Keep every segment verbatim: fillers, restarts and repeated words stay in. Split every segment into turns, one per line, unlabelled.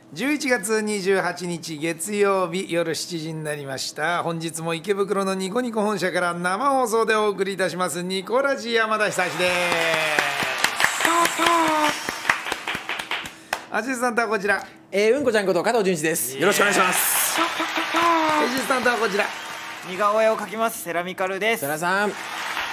じゅういちがつにじゅうはちにち月曜日夜しちじになりました。本日も池袋のニコニコ本社から生放送でお送りいたしますニコラジ山田久志です。アシスタントはこちら、
えー、うんこちゃんこと加藤純一です。よろしくお願いします。
アシスタントはこちら、
似顔絵を描きますセラミカルです。
セラさん、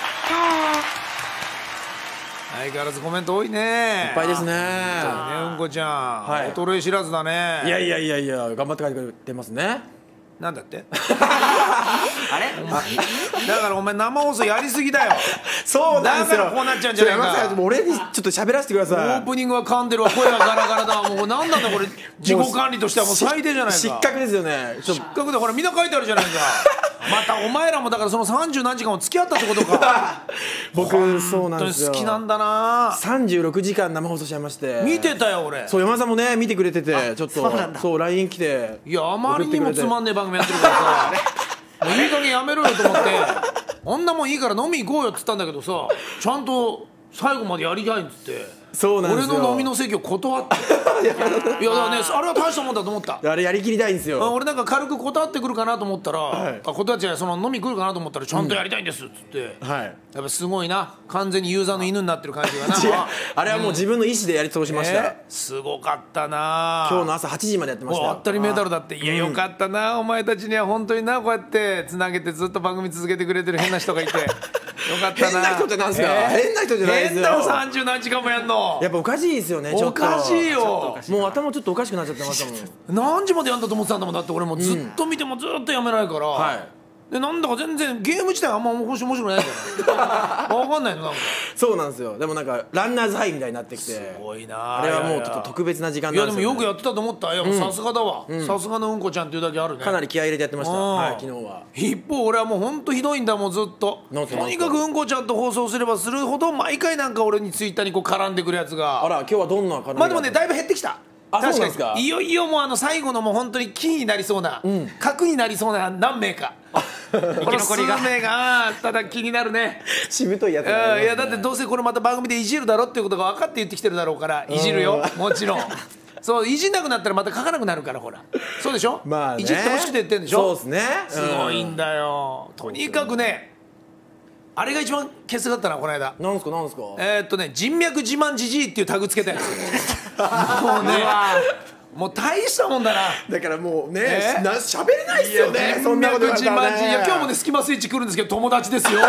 相変わらずコメント多いね。
いっぱいですね。
ね、うんこちゃん、
はい、
衰え知らずだね。
いやいやいやいや、頑張って書いてくれてますね。
なんだって
あれ
だからお前生放送やりすぎだよ。
そうなんですよ。
だからこうなっちゃうんじゃないか。
俺にちょっと喋らせてください。
オープニングは噛んでるわ、声がガラガラだわ。もう何なんだこれ、自己管理としてはもう最低じゃないか。
失格ですよね。
失格で、ほらみんな書いてあるじゃないか。またお前らもだからそのさんじゅう何時間も付き合ったってことか。
僕そうなんですよ。
本当に好きなんだな。
さんじゅうろくじかん生放送しちゃいまして。
見てたよ俺。
そう、山田さんもね見てくれてて、ちょっとそう ライン 来て、
いやあまりにもつまんねえ番組やってるからさ、もういい加減やめろよと思って、あんなもんいいから飲み行こうよっつったんだけどさ、ちゃんと最後までやりたいっつって。
そうなんですよ。
俺の飲みの席を断っていやだからね、あれは大したもんだと思った。
あれやりきりたいんですよ。
俺なんか軽く断ってくるかなと思ったら、はい、あ断っちゃう、その飲み来るかなと思ったらちゃんとやりたいんですっつって、うん、はい、やっぱすごいな、完全にユーザーの犬になってる感じがな。
あれはもう自分の意思でやり過ごしました、うん、え
ー、すごかったな。
今日の朝はちじまでやってました。
当たりメダルだって。いやよかったな、うん、お前たちには本当にな、こうやってつなげてずっと番組続けてくれてる変な人がいてよかったな。
変な人ってなんですか、えー、変な人じゃないですよ。
変だよ、さんじゅう何時間もやんの。
やっぱおかしいですよね。ちょっと
おかしいよ。
もう頭ちょっとおかしくなっちゃってましたもん。
何時までやんだと思ってたんだもん。だって俺もずっと見てもずっとやめないから、うん、はい、でなんだか全然ゲーム自体あんま面白くないから分かんないのなんか。
そうなんですよ。でもなんかランナーズハイみたいになってきて、
すごいな。
あれはもうちょっと特別な時間なんですよ、ね。
いやでもよくやってたと思った。いやもうさすがだわ、さすがのうんこちゃんっていうだけあるね。
かなり気合い入れてやってました、はい、昨日は。一
方俺はもうほんとひどいんだもん、ずっと。とにかくうんこちゃんと放送すればするほど毎回なんか俺にツイッターにこう絡んでくるやつが。
あら、今日はどんな絡みが。
まあでもね、だいぶ減ってきた。
あ、そうなんですか。
いよいよもうあの最後のもう本当にキーになりそうな、うん、核になりそうな何名かこの数名がただ気になるね。
しぶといやつ、ね、
いやだってどうせこれまた番組でいじるだろっていうことが分かって言ってきてるだろうから、いじるよもちろん。そういじんなくなったらまた書かなくなるから、ほらそうでしょ、まあね、いじってほしくて言ってるんでしょ。
そうですね、
すごいんだよ。とにかくね、あれが一番傑作だったな、この間。
なんすかなんですか。
えー、っとね、人脈自慢じじいっていうタグつけたやつ。もうねもう大したもんだな。
だからもうね、しゃべれないっすよね。そんなこと言われたらね。
いや今日もねスキマスイッチ来るんですけど、友達ですよ。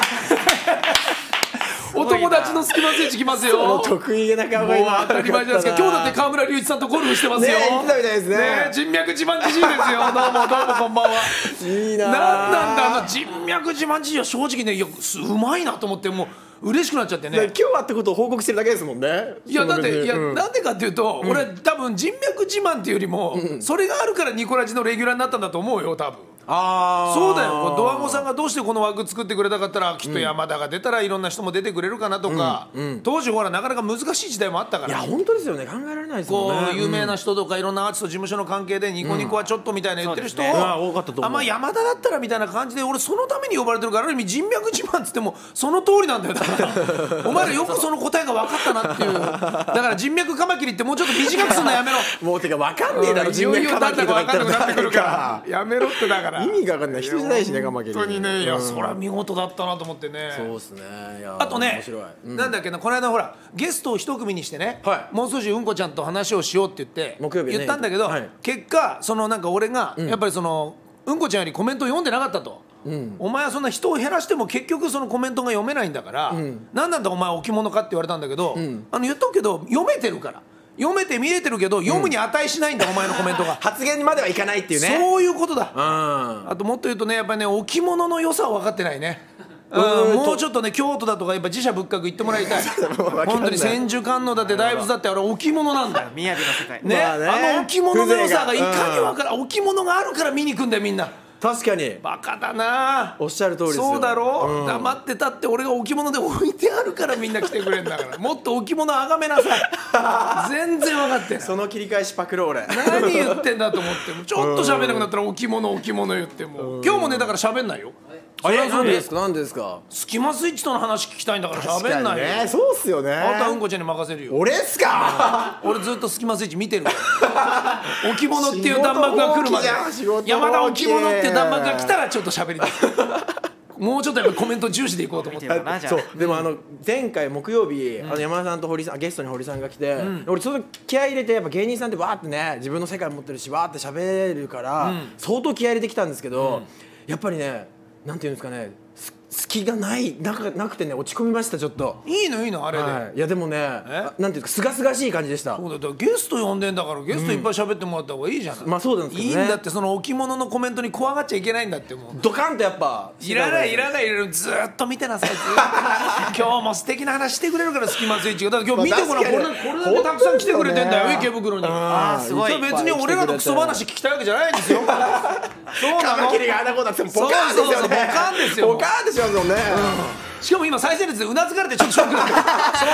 お友達のスキマスイッチ来ますよ。
得意げな顔が今
当たり前じゃないですか。今日だって川村隆一さんとゴルフしてますよ。
ね、行ったみたいですね。
人脈自慢じじいですよ。どうもどうもこんばんは。
いいな。
なんなんだあの人脈自慢じじいは正直ね、いやうまいなと思って、もう嬉しくなっちゃってね。
今日あったことを報告してるだけですもんね。
いやだっていや、うん、なんでかっていうと、うん、俺多分人脈自慢っていうよりも、うん、それがあるからニコラジのレギュラーになったんだと思うよ多分。あそうだよ。ドワゴさんがどうしてこの枠作ってくれたかったら、きっと山田が出たらいろんな人も出てくれるかなとか、うんうん、当時ほらなかなか難しい時代もあったから。
いや本当ですよね、考えられないですもんね。
こう有名な人とかいろんなアーティスト事務所の関係でニコニコはちょっとみたいな言ってる人を、あまあ山田だったらみたいな感じで、俺そのために呼ばれてるから、ある意味人脈自慢っつってもその通りなんだよ。だからお前らよくその答えが分かったなっていう。だから人脈カマキリってもうちょっと短くすんのやめろ。
もうてか分かんねえだろ、人脈カマキリとか言ったら
分かんなくなってくるからやめろって。だから
意味が分かんない、人じゃないしね、カマキリ。
本当にね、いやそれは見事だったなと思ってね。
そうですね。
あとね、なんだっけな、この間ほらゲストを一組にしてね、もう少しうんこちゃんと話をしようって言って言ったんだけど、結果そのなんか俺がやっぱりそのうんこちゃんよりコメントを読んでなかったと。うん、お前はそんな人を減らしても結局そのコメントが読めないんだから、うん、何なんだお前置物かって言われたんだけど、うん、あの言っとくけど読めてるから、読めて見えてるけど読むに値しないんだ、うん、お前のコメントが。
発言まではいかないっていうね、
そういうことだ。うん、あともっと言うとね、やっぱりね置物の良さは分かってないね。うん、もうちょっとね京都だとかやっぱ自社仏閣行ってもらいたい。本当に千手観音だって大仏だってあれ置物なんだよ。
雅の世界
ね、まあね、あの置物の良さがいかに分からん、置物があるから見に行くんだよみんな。
確かに
バカだな。
おっしゃる通りですよ。
そうだろ、うん、黙ってたって俺が置物で置いてあるからみんな来てくれんだからもっと置物あがめなさい。全然分かってない。
その切り返しパクローレ。
何言ってんだと思ってもちょっと喋んなくなったら置物置物言っても、うん、今日もねだから喋んないよ。 あれ
なんでですかなんでですか。
スキマスイッチとの話聞きたいんだから喋んないよ。
ね、そうっすよね。
あとはうんこちゃんに任せるよ。
俺っすか。
俺ずっとスキマスイッチ見てるよ。置物っていう弾幕が来るまで、山田置物っていう弾幕が来たらちょっと喋りたい。もうちょっとやっぱコメント重視でいこうと思って。
そうでもあの前回木曜日、あの山田さんと堀さんゲストに堀さんが来て、俺ちょっと気合い入れて、やっぱ芸人さんってわーってね自分の世界持ってるしわーって喋るから、相当気合い入れてきたんですけど、やっぱりねなんていうんですかね、隙がないなくなくてね落ち込みましたちょっと。
いいのいいのあれで。
いやでもねなんていうかすがすがしい感じでした。
そうだよ、ゲスト呼んでんだからゲストいっぱい喋ってもらった方がいいじゃない。
まあそうなんですけど
ね。いいんだって、その置物のコメントに怖がっちゃいけないんだって。もう
ドカンとやっぱ
いらないいらないいらない、ずーっと見てなさい。今日も素敵な話してくれるからスキマスイッチが。だから今日見てごらん、これこれだけたくさん来てくれてんだよ池袋に。ああすごい。別に俺らのクソ話聞きたいわけじゃないんですよ。そうなの。
カマキリがあんなことだってボカーンですよね。
ボカーンですよ。
ボカーンってしますもんね。
しかも今再生率でうなずかれてちょっとショックだった。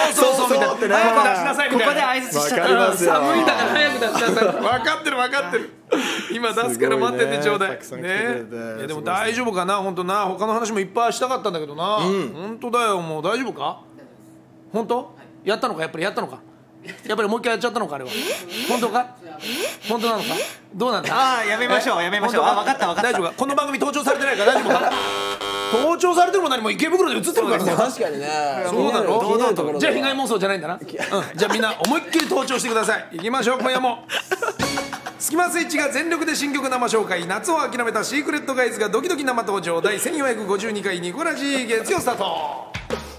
そうそうそうみたいな。早く出しなさいみたいな。
ここで相槌しちゃったら
寒いんだから早く出しなさい。分かってる分かってる。今出すから待っててちょうだい。ね。いやでも大丈夫かな本当な。他の話もいっぱいしたかったんだけどな。本当だよ、もう大丈夫か。本当？やったのか、やっぱりやったのか。やっぱりもう一回やっちゃったのかあれは。本当か？本当なのか？どうなんだ。
ああやめましょうやめましょう。あ分かった分かった。
大丈夫か。この番組盗聴されてないから大丈夫か。盗聴されてるも何も池袋で映ってるからね。
確かにね。
そうなの。じゃあ被害妄想じゃないんだな。じゃあみんな思いっきり盗聴してください。行きましょう今夜も。スキマスイッチが全力で新曲生紹介。夏を諦めたシークレットガイズがドキドキ生登場。第せんよんひゃくごじゅうにかいニコラジ月曜スタート。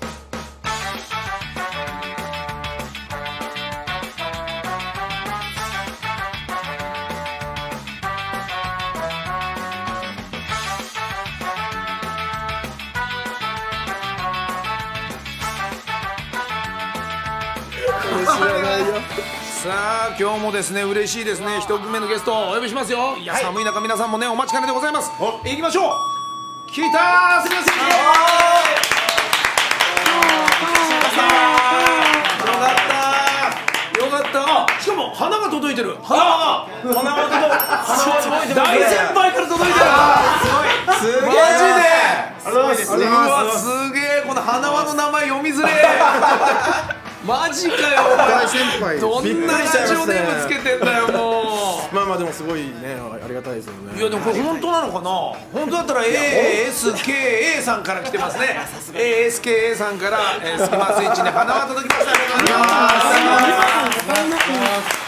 さあ今日もですね嬉しいですね、一組目のゲストをお呼びしますよ。いや、はい、寒い中皆さんもねお待ちかねでございます。行きましょう。来たー、すみません。よかったよかった。あ、しかも花が届いてる。花が花が届いてる。大先輩から届いてる。すごい。マジで。うわすげえ、この花輪の名前読みづれえ。マジかよ。
大先輩。
どんなラジオネームつけてんだよもう。
まあまあでもすごいねありがたいですよね。
いやでもこれ本当なのかな。本当だったら エーエスケーエー さんから来てますね。エーエスケーエー さんからスキマスイッチに花輪届きました。ありがとうございます。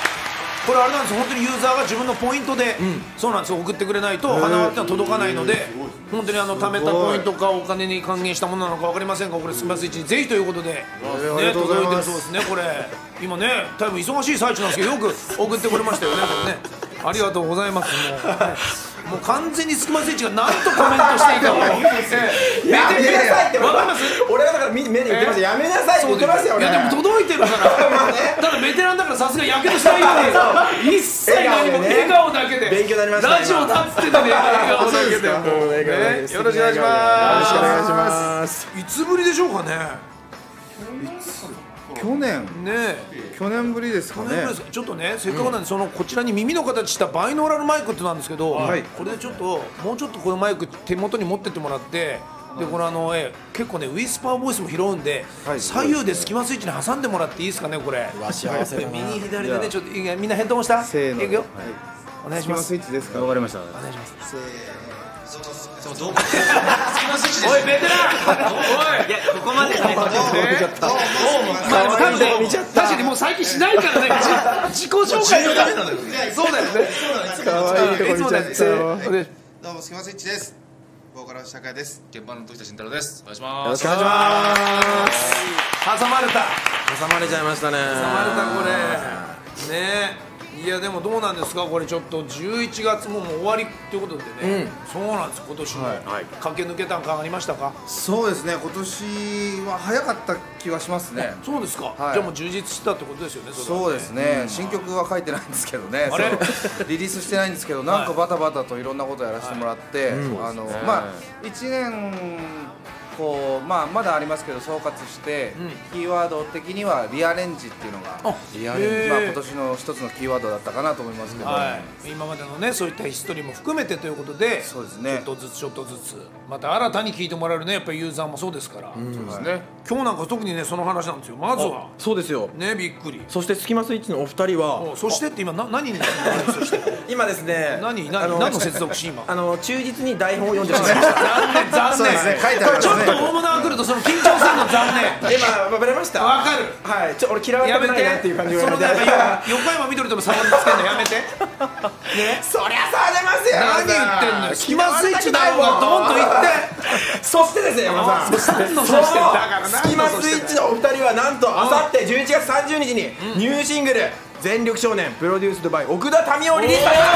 これあれなんですよ、本当にユーザーが自分のポイントで、うん、そうなんですよ、送ってくれないと花輪ってのは届かないので、本当にあの貯めたポイントかお金に還元したものなのか分かりませんが、これスキマスイッチにぜひということで、ね、届いてるそうですね。これ今ね多分忙しい最中なんですけどよく送ってくれましたよね。これねありがとうございます。もう、はい、もう完全にスキマスイッチが何とコメントしていいかも。やめなさいって。わかります。
俺はだから目で言ってました。やめなさいって言ってましたよね。
いやでも届いてるから。ただベテランだからさすがやけどしないように一切何も笑顔だけで。
勉強になりました。
ラジオだっつってたね。笑顔だけで。よろしくお願いします。
よろしくお願いします。
いつぶりでしょうかね。
去年
ね
去年ぶりですかね。
ちょっとねせっかくなんでそのこちらに耳の形したバイノーラルマイクってなんですけど、これでちょっともうちょっとこのマイク手元に持ってってもらって、でこれあのえ結構ねウィスパーボイスも拾うんで、左右でスキマスイッチに挟んでもらっていいですかねこれ。右左でねちょっとみんなヘッドホンした。
せーの。
いくよ。お願いします。
スキマスイッチですか。
わかりました。
お願いします。
おいベテラン。おい。いやここまでね。
確かにもう最近しないからね。自己紹介とか。そうだよね。
可愛いとこ見ちゃった。
どうもスキマスイッチです。ボーカル社会です。現場の時田慎太郎です。お願いします。
よろしくお願いします。
挟まれた。
挟まれちゃいましたね。
挟まれたこれ。ね。いやでもどうなんですかこれちょっとじゅういちがつももう終わりっていうことでね、うん、そうなんです今年も、はい、駆け抜けたん感ありましたか。
そうですね今年は早かった気はしますね。
そうですか、はい、じゃあもう充実したってことですよね。それはね。
そうですね、うん、新曲は書いてないんですけどね。あれリリースしてないんですけどなんかバタバタといろんなことやらせてもらって、はい、あのまあいちねんこう、まあ、まだありますけど総括して、うん、キーワード的にはリアレンジっていうのがリアレンジ、まあ、今年の一つのキーワードだったかなと思いますけど、はい、
今までのねそういったヒストリーも含めてということで、そうですね、ちょっとずつちょっとずつまた新たに聞いてもらえるねやっぱりユーザーもそうですから、うん、そうですね、今日なんか特にねその話なんですよ。まずは
そうですよ
ね、びっくり。
そしてスキマスイッチのお二人は
そしてって今な何になるのそして
今ですね
何何何の接続詞今
あの忠実に台本を読んでしまいました
残念残念、ね、書いてある、ね、ちょっと大物が来るとその緊張するの残念
今バレました。
わかる。
はい、ちょ俺嫌われたくないなっていう感じが
そのなんか横山みどりとの差をつけるのやめて
ね、そりゃ差出ますよ。
何言ってんのよ。スキマスイッチだろうがドンと言って
そしてですね山田さん、
何のそしてだから
スキマスイッチのお二人はなんとあさってじゅういちがつさんじゅうにちにニューシングル「全力少年」プロデュースドバイ奥田民生をリリースされます。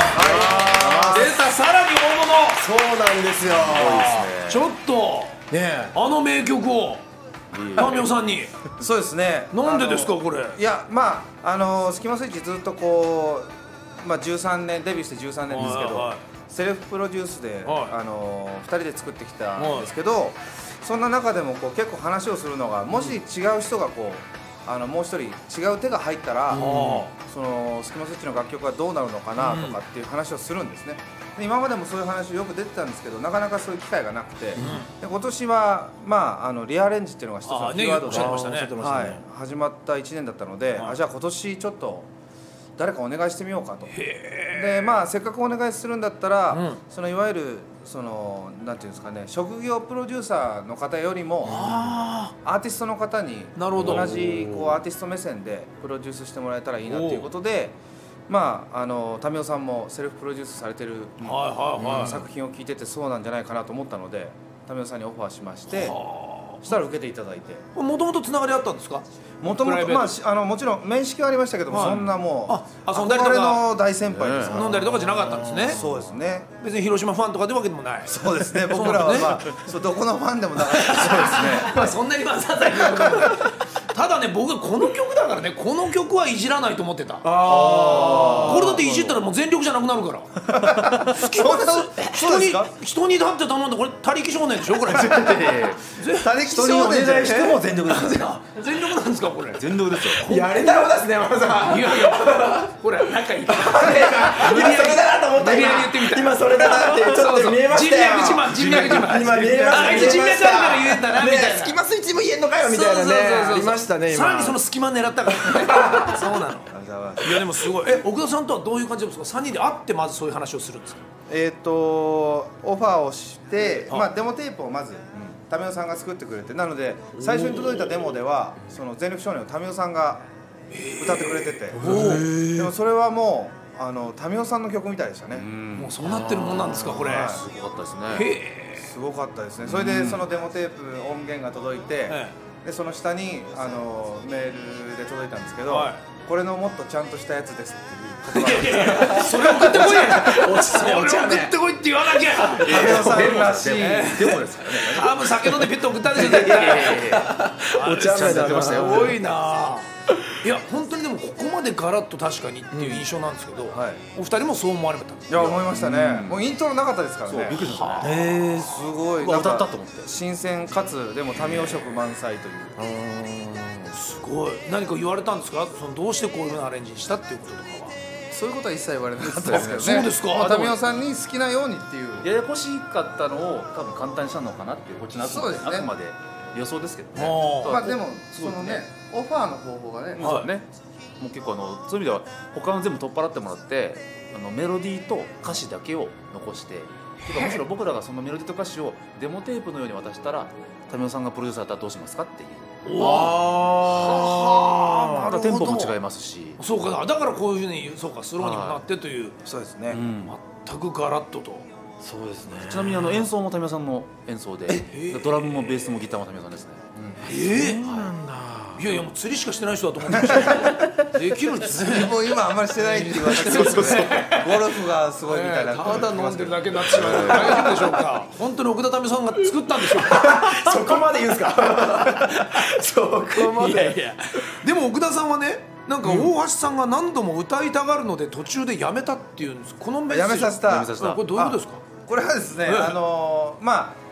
出た、さらに大物。
そうなんですよ。
ちょっとねあの名曲を民生さんに。
そうですね。
なんでですかこれ。
いやまああのスキマスイッチずっとこう、まあ、じゅうさんねんデビューしてじゅうさんねんですけど、はいはい、セルフプロデュースで、はい、あのふたりで作ってきたんですけど、はい、そんな中でもこう結構話をするのが、もし違う人がこうあのもう一人違う手が入ったら、うん、そのスキマスイッチの楽曲はどうなるのかなとかっていう話をするんですね。で今までもそういう話よく出てたんですけど、なかなかそういう機会がなくて、うん、で今年は、まあ、あのリアレンジっていうのが一つのキーワードで、はい、始まったいちねんだったので、はい、あじゃあ今年ちょっと誰かお願いしてみようかと。でまあせっかくお願いするんだったら、うん、そのいわゆるそのなんていうんですかね、職業プロデューサーの方よりもアーティストの方に同じこうアーティスト目線でプロデュースしてもらえたらいいなということで、まああの民生さんもセルフプロデュースされてる作品を聞いててそうなんじゃないかなと思ったので、民生さんにオファーしまして、そしたら受けていただいて。
もともとつながりあったんですか。
もともとまああのもちろん面識はありましたけども、はい、そんなもう憧れの大先輩ですから、
飲んだりとかじゃなかったんですね。
そうですね。
別に広島ファンとかでわけでもない。
そうですね。僕らはまあそうどこのファンでもなかった。そうですね。
まあそんなにまあささいただね、僕はこの曲だからね、この曲はいじらないと思ってた。あこれだっていじったらもう全力じゃなくなるから。好きな人に人にだって頼んで、これ他力少年でしょこれ。他
力少年お願いしても全力なんですか。
全力なんですかこれ。
全力ですよ。やれたらですね山田さん。いやいや
ほら仲いい。
今それだなと思った。今今それだなってちょっと見えましたよ。
人脈自慢、人脈自慢。
今見えました。
あいつ人脈あるから言えんだなみたいな。
スキマスイッチも言えんのかよみたいなね。ありましたね今。
さらにその隙間狙ったからそうなの。いやでもすごい。え奥田さんとはどういう感じですか。さんにんで会ってまずそういう話をするんですか。
えっとオファーをして、まあデモテープをまず民生さんが作ってくれて、なので最初に届いたデモではその全力少年を民生さんが歌ってくれてて、でもそれはもうあの民生さんの曲みたいでしたね。
もうそうなってるもんなんですかこれ。
すごかったですね。
へえ
すごかったですね。それでそのデモテープ音源が届いて、でその下にあのメールで届いたんですけど、はい、これのもっとちゃんとしたやつですっていう言葉が
それ送ってこいやそれ送ってこいって言わなきゃ
民生さんらしい
でもですからね。
多分酒飲んでピッと送ったんでしょ
お茶目だな。
すごいないや本当にでもここまでガラッと確かにっていう印象なんですけど、うんはい、お二人もそう思われた。
いや思いましたね、うん、もうイントロなかったですからね。
びっくりしましたね。
へえすごい
歌ったと思って
新鮮かつでも民生色満載という。
すごい。何か言われたんですか。そのどうしてこういうふうなアレンジにしたっていうこととかは。
そういうことは一切言われなかったですけどね。
そうですか。
民生さんに好きなようにっていう。
ややこしかったのを多分簡単にしたのかなっていうこっちのあくまで予想ですけどね。
まあでもそのねオファーの方法がね。
そうね。もう結構あのそういう意味では他の全部取っ払ってもらってあのメロディーと歌詞だけを残して。てかむしろ僕らがそのメロディーと歌詞をデモテープのように渡したら民生さんがプロデューサーだったらどうしますかっていう。
ああ、
テンポも違いますし。
そうか、だからこういうふうにそうかスローにもなってという。
そうですね。
全くガラッとと。
そうですね。
ちなみにあの演奏も民生さんの演奏で、ドラムもベースもギターも民生さんですね。
ええ、そうなんだ。いやいやもう釣りしかしてない人だと思ってました。できるんですね。
もう今あんまりしてないって言われてますね。ゴルフがすごいみたいな。
ただ飲んでるだけになってしまう。大丈夫でしょうか。本当に奥田民生さんが作ったんでしょうか。
そこまで言うんですか。そこまで。
いやいや。でも奥田さんはね。なんか大橋さんが何度も歌いたがるので途中でやめたっていうんです。このメッセージ
やめさせた。
これどういうことですか。
これはですね、あのまあ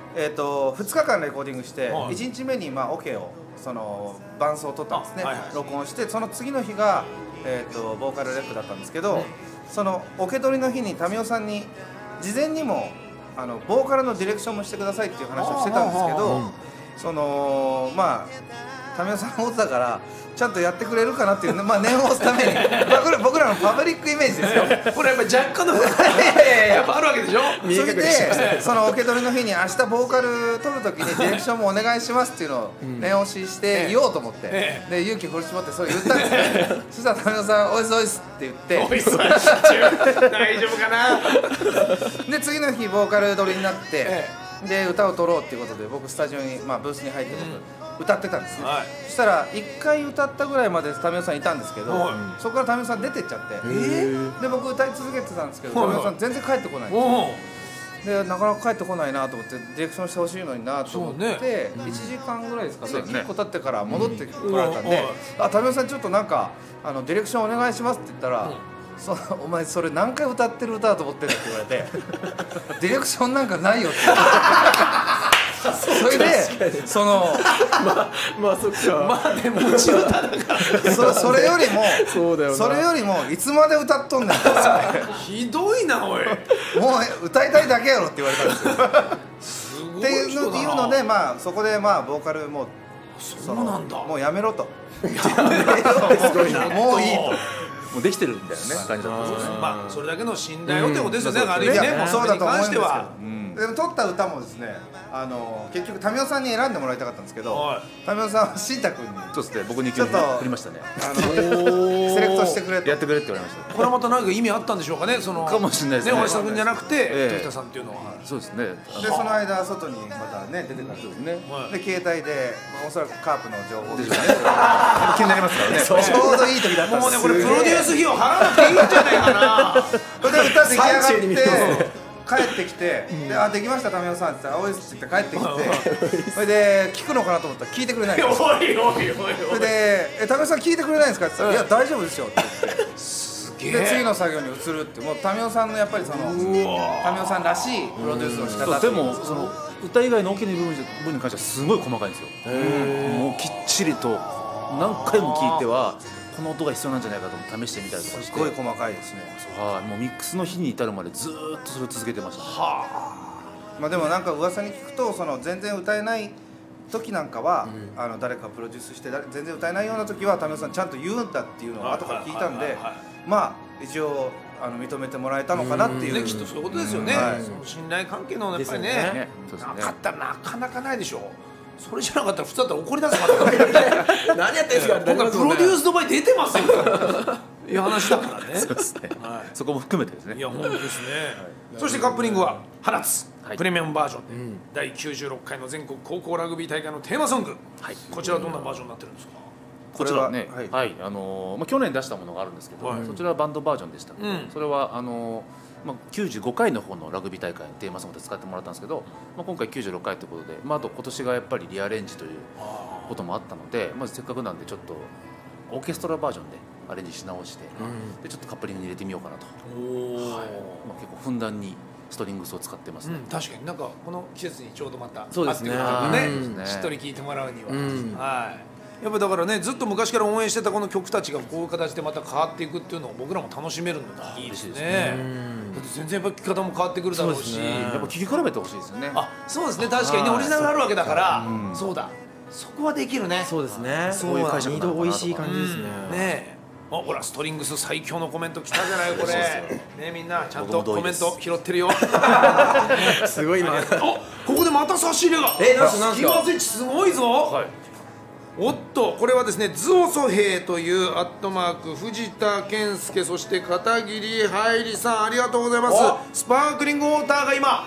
えー、とふつかかんレコーディングして、はい、いちにちめにまあオ、ケをその伴奏を取ったんですね、はいはい、録音して、その次の日が、えー、とボーカルレックだったんですけど、うん、そのオケ取りの日に民生さんに事前にもあのボーカルのディレクションもしてくださいっていう話をしてたんですけど、そのまあ民生さんもだからちゃんとやってくれるかなっていう、まあ念を押すために僕ら僕らのパブリックイメージですよ
これやっぱ若干のやっぱあるわけでしょ。
それでその受け取りの日に明日ボーカル取るときにディレクションもお願いしますっていうのを念押しして言おうと思って、ええ、で勇気振り絞ってそう言ったんですねそしたら民生さん「おいすおいす」って言って
おいすおいす大丈夫かな
で次の日ボーカル取りになって、ええ、で歌を取ろうっていうことで僕スタジオに、まあ、ブースに入って僕、うん歌ってたんですね、はい、そしたらいっかい歌ったぐらいまで民生さんいたんですけど、はい、そこから民生さん出てっちゃって、えー、で僕歌い続けてたんですけど民生さん全然帰ってこないんですよ。でなかなか帰ってこないなと思ってディレクションしてほしいのになと思って、ね、いちじかんぐらいですかね、結構経ってから戻ってこられたんで「あ民生さんちょっとなんかあのディレクションお願いします」って言ったら「そお前それ何回歌ってる歌だと思ってる」って言われて「ディレクションなんかないよ」って言われて。それでその
まあまあそっか
まあでも持ち歌だから
そ, それよりも
そうだよな
それよりもいつまで歌っとんねん
ひどいなおい
もう歌いたいだけやろって言われたんですよ
すごい
っていうのでまあそこでまあボーカルも
そうなんだ
もうやめろと
やめろ
もういいと
もうできてるみたいなね感じだったんですね。
まあそれだけの信頼をってことですよね、ある意味ね。
そうだと思うんですけど、
うん
でも撮った歌もですね、あの結局民生さんに選んでもらいたかったんですけど、民生さんは慎太君に
そうですね、僕に今日振りましたね。
あのセレクトしてくれ
やってくれって言われました。
これはまた何か意味あったんでしょうかね、その
かもしれないですね。
大下君じゃなくて時田さんっていうのは。
そうですね。
でその間外にまたね出てたんですね。で携帯でおそらくカープの情報ですよね。
気になりますからね。
ちょうどいい時だったんです。
もうねこれプロデュース費用払わなくていいんじゃないかな。
それで歌出来上がって帰ってきて「であできました民生さん」って言ったら「おいっす」って言って帰ってきてそれで聞くのかなと思ったら聞いてくれないんですよ。
おいおいおい
それで「え民生さん聞いてくれないんですか?」って言ったら「いや大丈夫ですよ」って言って
すげえ
で次の作業に移るってもう民生さんのやっぱりその民生さんらしいプロデュースの仕方
でもその歌以外の大きな部分に関してはすごい細かいんですよ。もうきっちりと何回も聞いてはこの音が必要なんじゃないかと試してみたりとかして
すごい細かいですね。
はい、もうミックスの日に至るまでずーっとそれを続けてました。
は
あ。まあでもなんか噂に聞くとその全然歌えない時なんかは、うん、あの誰かプロデュースして全然歌えないような時は民生さんちゃんと言うんだっていうのを後から聞いたんで、まあ一応あの認めてもらえたのかなっていう。
ねきっとそういうことですよね。はい、その信頼関係のやっぱりね、ねなかったらなかなかないでしょう。それじゃなかったら普通だったら怒り出すから何やってんですか僕はプロデュースの場合出てますよいう話だからね。
そうですね、はい、そこも含めてですね。
いや本当ですね、はい、そしてカップリングは「放つ」はい、プレミアムバージョンで、うん、だいきゅうじゅうろっかいの全国高校ラグビー大会のテーマソング、はい、こちらはどんなバージョンになってるんですか？
こちらはね、はい、はい、あのー、まあ、去年出したものがあるんですけど、はい、そちらはバンドバージョンでしたけど、うん、それはあのーまあ、きゅうじゅうごかいの方のラグビー大会のテーマソングで使ってもらったんですけど、まあ、今回きゅうじゅうろっかいということで、まあ、あと今年がやっぱりリアレンジということもあったので、まずせっかくなんでちょっとオーケストラバージョンでアレンジし直して、うん、でちょっとカップリングに入れてみようかなと、はい、まあ、結構ふんだんにストリングスを使ってますね、うん、
確かになんかこの季節にちょうどまた
そうですね、
ね、しっとり聴いてもらうには、うん、はい、やっぱだからねずっと昔から応援してたこの曲たちがこういう形でまた変わっていくっていうのを僕らも楽しめるのがいいですね。だって全然やっぱ聴き方も変わってくるだろうし、
ね、やっぱ聴き比べてほしいですよね。
あ、そうですね、確かにねオリジナルがあるわけだから、うん、そうだ、そこはできるね。
そうですね、
そういう解釈
二度美味しい感じですね、
うん、ねえ、あ、ほらストリングス最強のコメント来たじゃないこれね、みんなちゃんとコメント拾ってるよ
すごい今
ここでまた差し入れが
え、なんすなんすか
スキマスイッチすごいぞ、はい、おっとこれはですねズオソヘイというアットマーク藤田健介、そして片桐はいりさんありがとうございます。スパークリングウォーターが今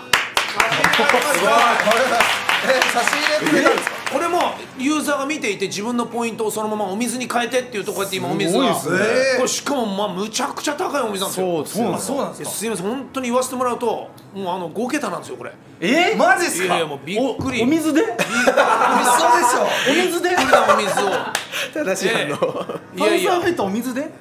差し入れくれたんですか？これもユーザーが見ていて自分のポイントをそのままお水に変えてっていうところで今お水がすごいですね。これしかもまあむちゃくちゃ高いお水なんですよ。
そうなんですよ。
すいません本当に言わせてもらうともうあのごけたなんですよこれ。
えー、マジっすか？
いやいやもうびっくり。
お水で？びっくり
お水で？びっくりなお水を。
正しい反応。炭酸入ったお水で？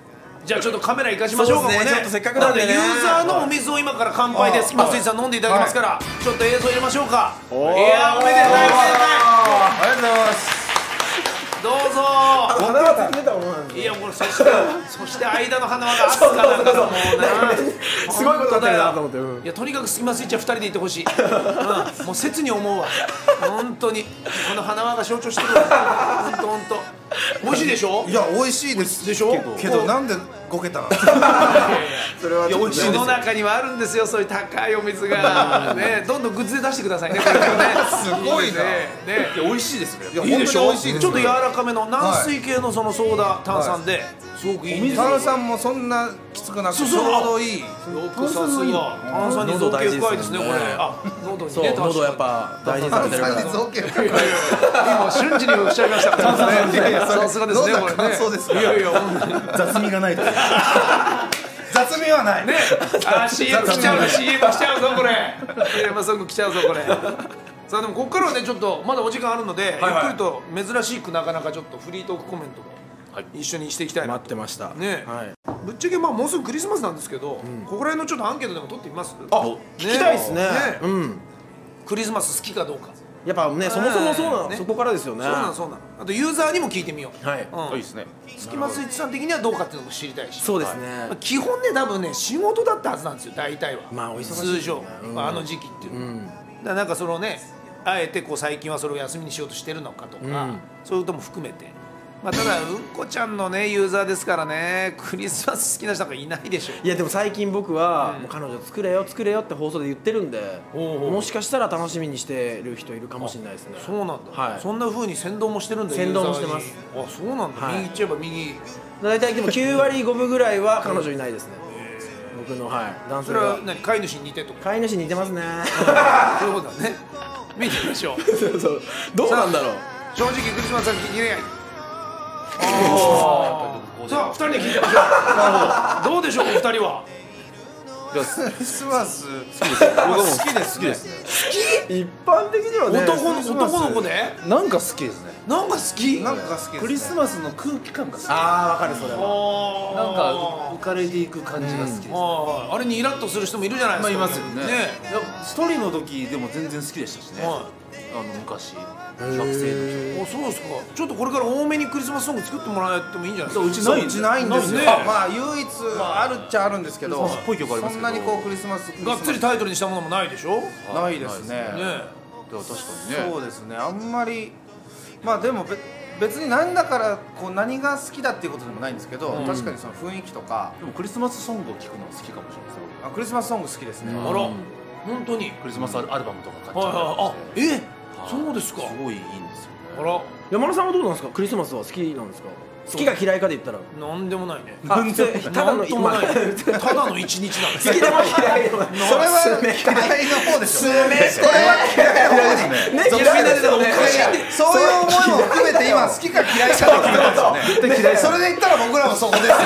じゃあちょっとカメラ行かしましょうかもね。
ちょっとせっかくなんでね。
ユーザーのお水を今から乾杯でスキマスイッチさん飲んでいただきますから、ちょっと映像入れましょうか。いやおめでたいおめでたい。
ありがとうございます。
どうぞ。
花輪つけたものなんで。
いやこれそしてそして間の花輪がアスカだからもうな。
すごいことだったなと思って。
いやとにかくスキマスイッチはふたりでいてほしい。もう切に思うわ。本当にこの花輪が象徴してるわ。本当本当。美味しいでしょ。
いや美味しいです
でしょ。
けどなんでごけたの。
それは
世の中にはあるんですよ、そういう高いお水がね、どんどんグッズで出してくださいね。す
ごいな。
ね、
いや美味しいですね。
いいでしょ。ちょっと柔らかめの軟水系のそのソーダ炭酸ですごくいいんですよ。
炭酸もそんなきつくなくちょうどいい。
よくさすが炭酸に造形深いですねこれ。あ、喉にね。
喉やっぱ大事にされてるから。
今瞬時におっしゃいましたからね。さすがですねこれね。
そうです。
いやいや
雑味がないと。雑味はない。
ね。あ シーエム 来ちゃう シーエム 来ちゃうぞこれ。山ソング来ちゃうぞこれ。さあでもここからはねちょっとまだお時間あるのでゆっくりと珍しくなかなかちょっとフリートークコメントも一緒にしていきたいな。
待ってました。
ね。ぶっちゃけまあもうすぐクリスマスなんですけど、ここら辺のちょっとアンケートでも取ってみます？
あ、聞きたいですね。うん。
クリスマス好きかどうか。
やっぱねそもそもそうなのそこからですよね。
そうなのそうなの。あとユーザーにも聞いてみよう。
はい。
いいですね。
スキマスイッチさん的にはどうかっていうのも知りたいし。
そうですね。
基本ね多分ね仕事だったはずなんですよ大体は。
まあお忙しい。
通常あの時期っていうのは。だからなんかそのねあえてこう最近はそれを休みにしようとしてるのかとかそういうことも含めて。まあただうんこちゃんのねユーザーですからねクリスマス好きな人なんかいないでしょ。
いやでも最近僕はもう彼女作れよ作れよって放送で言ってるんでもしかしたら楽しみにしてる人いるかもしれないですね。
そうなんだ。そんな風に先導もしてるんだ。
先導もしてます。
あそうなんだ。右行っちゃえば右。
大体でもきゅうわりごぶぐらいは彼女いないですね。僕のはい男性が。
それは何飼い主に似てとか。
飼い主に似てますね。
そういうことだね。見てみましょう。
そうそうどうなんだろう。
正直クリスマスは気に入れない。さあふたりで聞いてみましょう。どうでしょうお二人は。
クリスマス好きです。僕も好きです。好きですね。
好き？
一般的にはね。
男の男の子で？
なんか好きですね。
なんか好き？
なんか好きです。
クリスマスの空気感が好き。
ああわかるそれは。
なんか浮かれていく感じが好きです。
あれにイラッとする人もいるじゃないですか。
まあいますよね。一人の時でも全然好きでしたしね。あの昔。学生の時。
あそうですか。ちょっとこれから多めにクリスマスソング作ってもらってもいいんじゃないですか。
うちない。うちないんですね。まあ唯一あるっちゃあるんですけど。
っぽい曲ありますけど。
そんなにこうクリスマス
がっつりタイトルにしたものもないでしょ。
ないですね。
ね。確かにね。
そうですね。あんまりまあでも別に何だからこう何が好きだっていうことでもないんですけど、確かにその雰囲気とか。
でもクリスマスソングを聴くのは好きかもしれないです。
あクリスマスソング好きですね。
あら本当に
クリスマスアルバムとか買っちゃ
う。あえそうですか。
すごいいいんですよ。
あら
山田さんはどうなんですか。クリスマスは好きなんですか。好きが嫌いかで言ったら
なんでもないね。
ただの
今ただの一日なんです。
好きでも嫌いでもない。
それは嫌いの方でしょ。それは嫌いの方ですね。そういう思いも含めて今好きか嫌いかで決めたんですよね。それで言ったら僕らもそこですよ。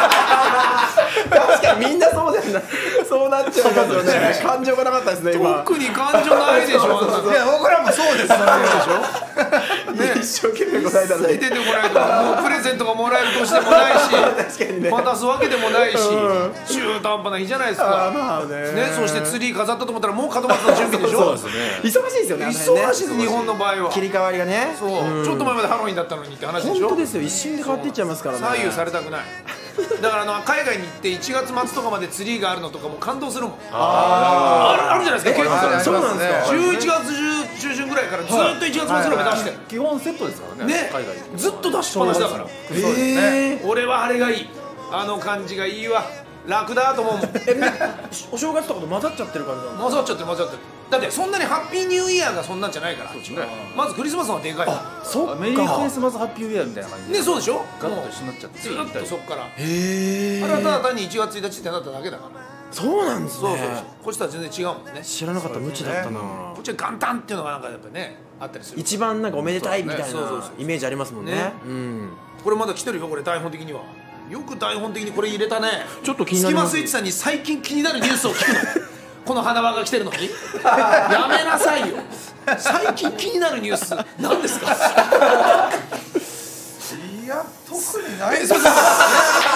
確かにみんなそうですね。そうなっちゃいますよね。感情がなかったですね今。
特に感情ないでしょ。
いや僕らもそうです。
一生懸命答えたのに
出てこないともうプレゼントがもらえる年でもないし渡すわけでもないし中途半端な日じゃないですか。ねそしてツリー飾ったと思ったらもう門松の準備でしょ。
忙しいですよね。
忙しいです日本の場合は。
切り替わりがね。
そうちょっと前までハロウィンだったのにって話でしょ。
本当ですよ一瞬で変わっていっちゃいますからね。
左右されたくない。だからあの海外に行っていちがつまつとかまでツリーがあるのとかも感動するもん。ああるじゃないですか。
そうなんですか。
じゅういちがつ中旬ぐらいからずっといちがつまつぐらいまで出してる。
基本セットですからね。
ね
海外
ずっと出しっぱなしだから。俺はあれがいい。あの感じがいいわ。楽だと思うもん。
お正月とかと混ざっちゃってる感じなんですか。
混ざっちゃってる混ざっちゃってる。だってそんなにハッピーニューイヤーがそんなんじゃないから。まずクリスマスの方がでかい。
そっか。
メリークリスマスハッピーイヤーみたいな感じで。
ねそうでしょ。
ガッと一緒になっちゃって
ずっとそっから。
へえ。
あれはただ単にいちがつついたちってなっただけだから。
そうなんですね。
そうそうそう。こっちとは全然違うもんね。
知らなかった無知だったな。
こっちは元旦っていうのがなんかやっぱねあったりする。
一番なんかおめでたいみたいなイメージありますもんね。うん。
これまだ来てるよこれ台本的には。よく台本的にこれ入れたね。
ちょっと気になります。
スキマスイッチさんに最近気になるニュースを聞くの。この花輪が来てるのにやめなさいよ。最近気になるニュース何ですか。
いや特にない。
すみません。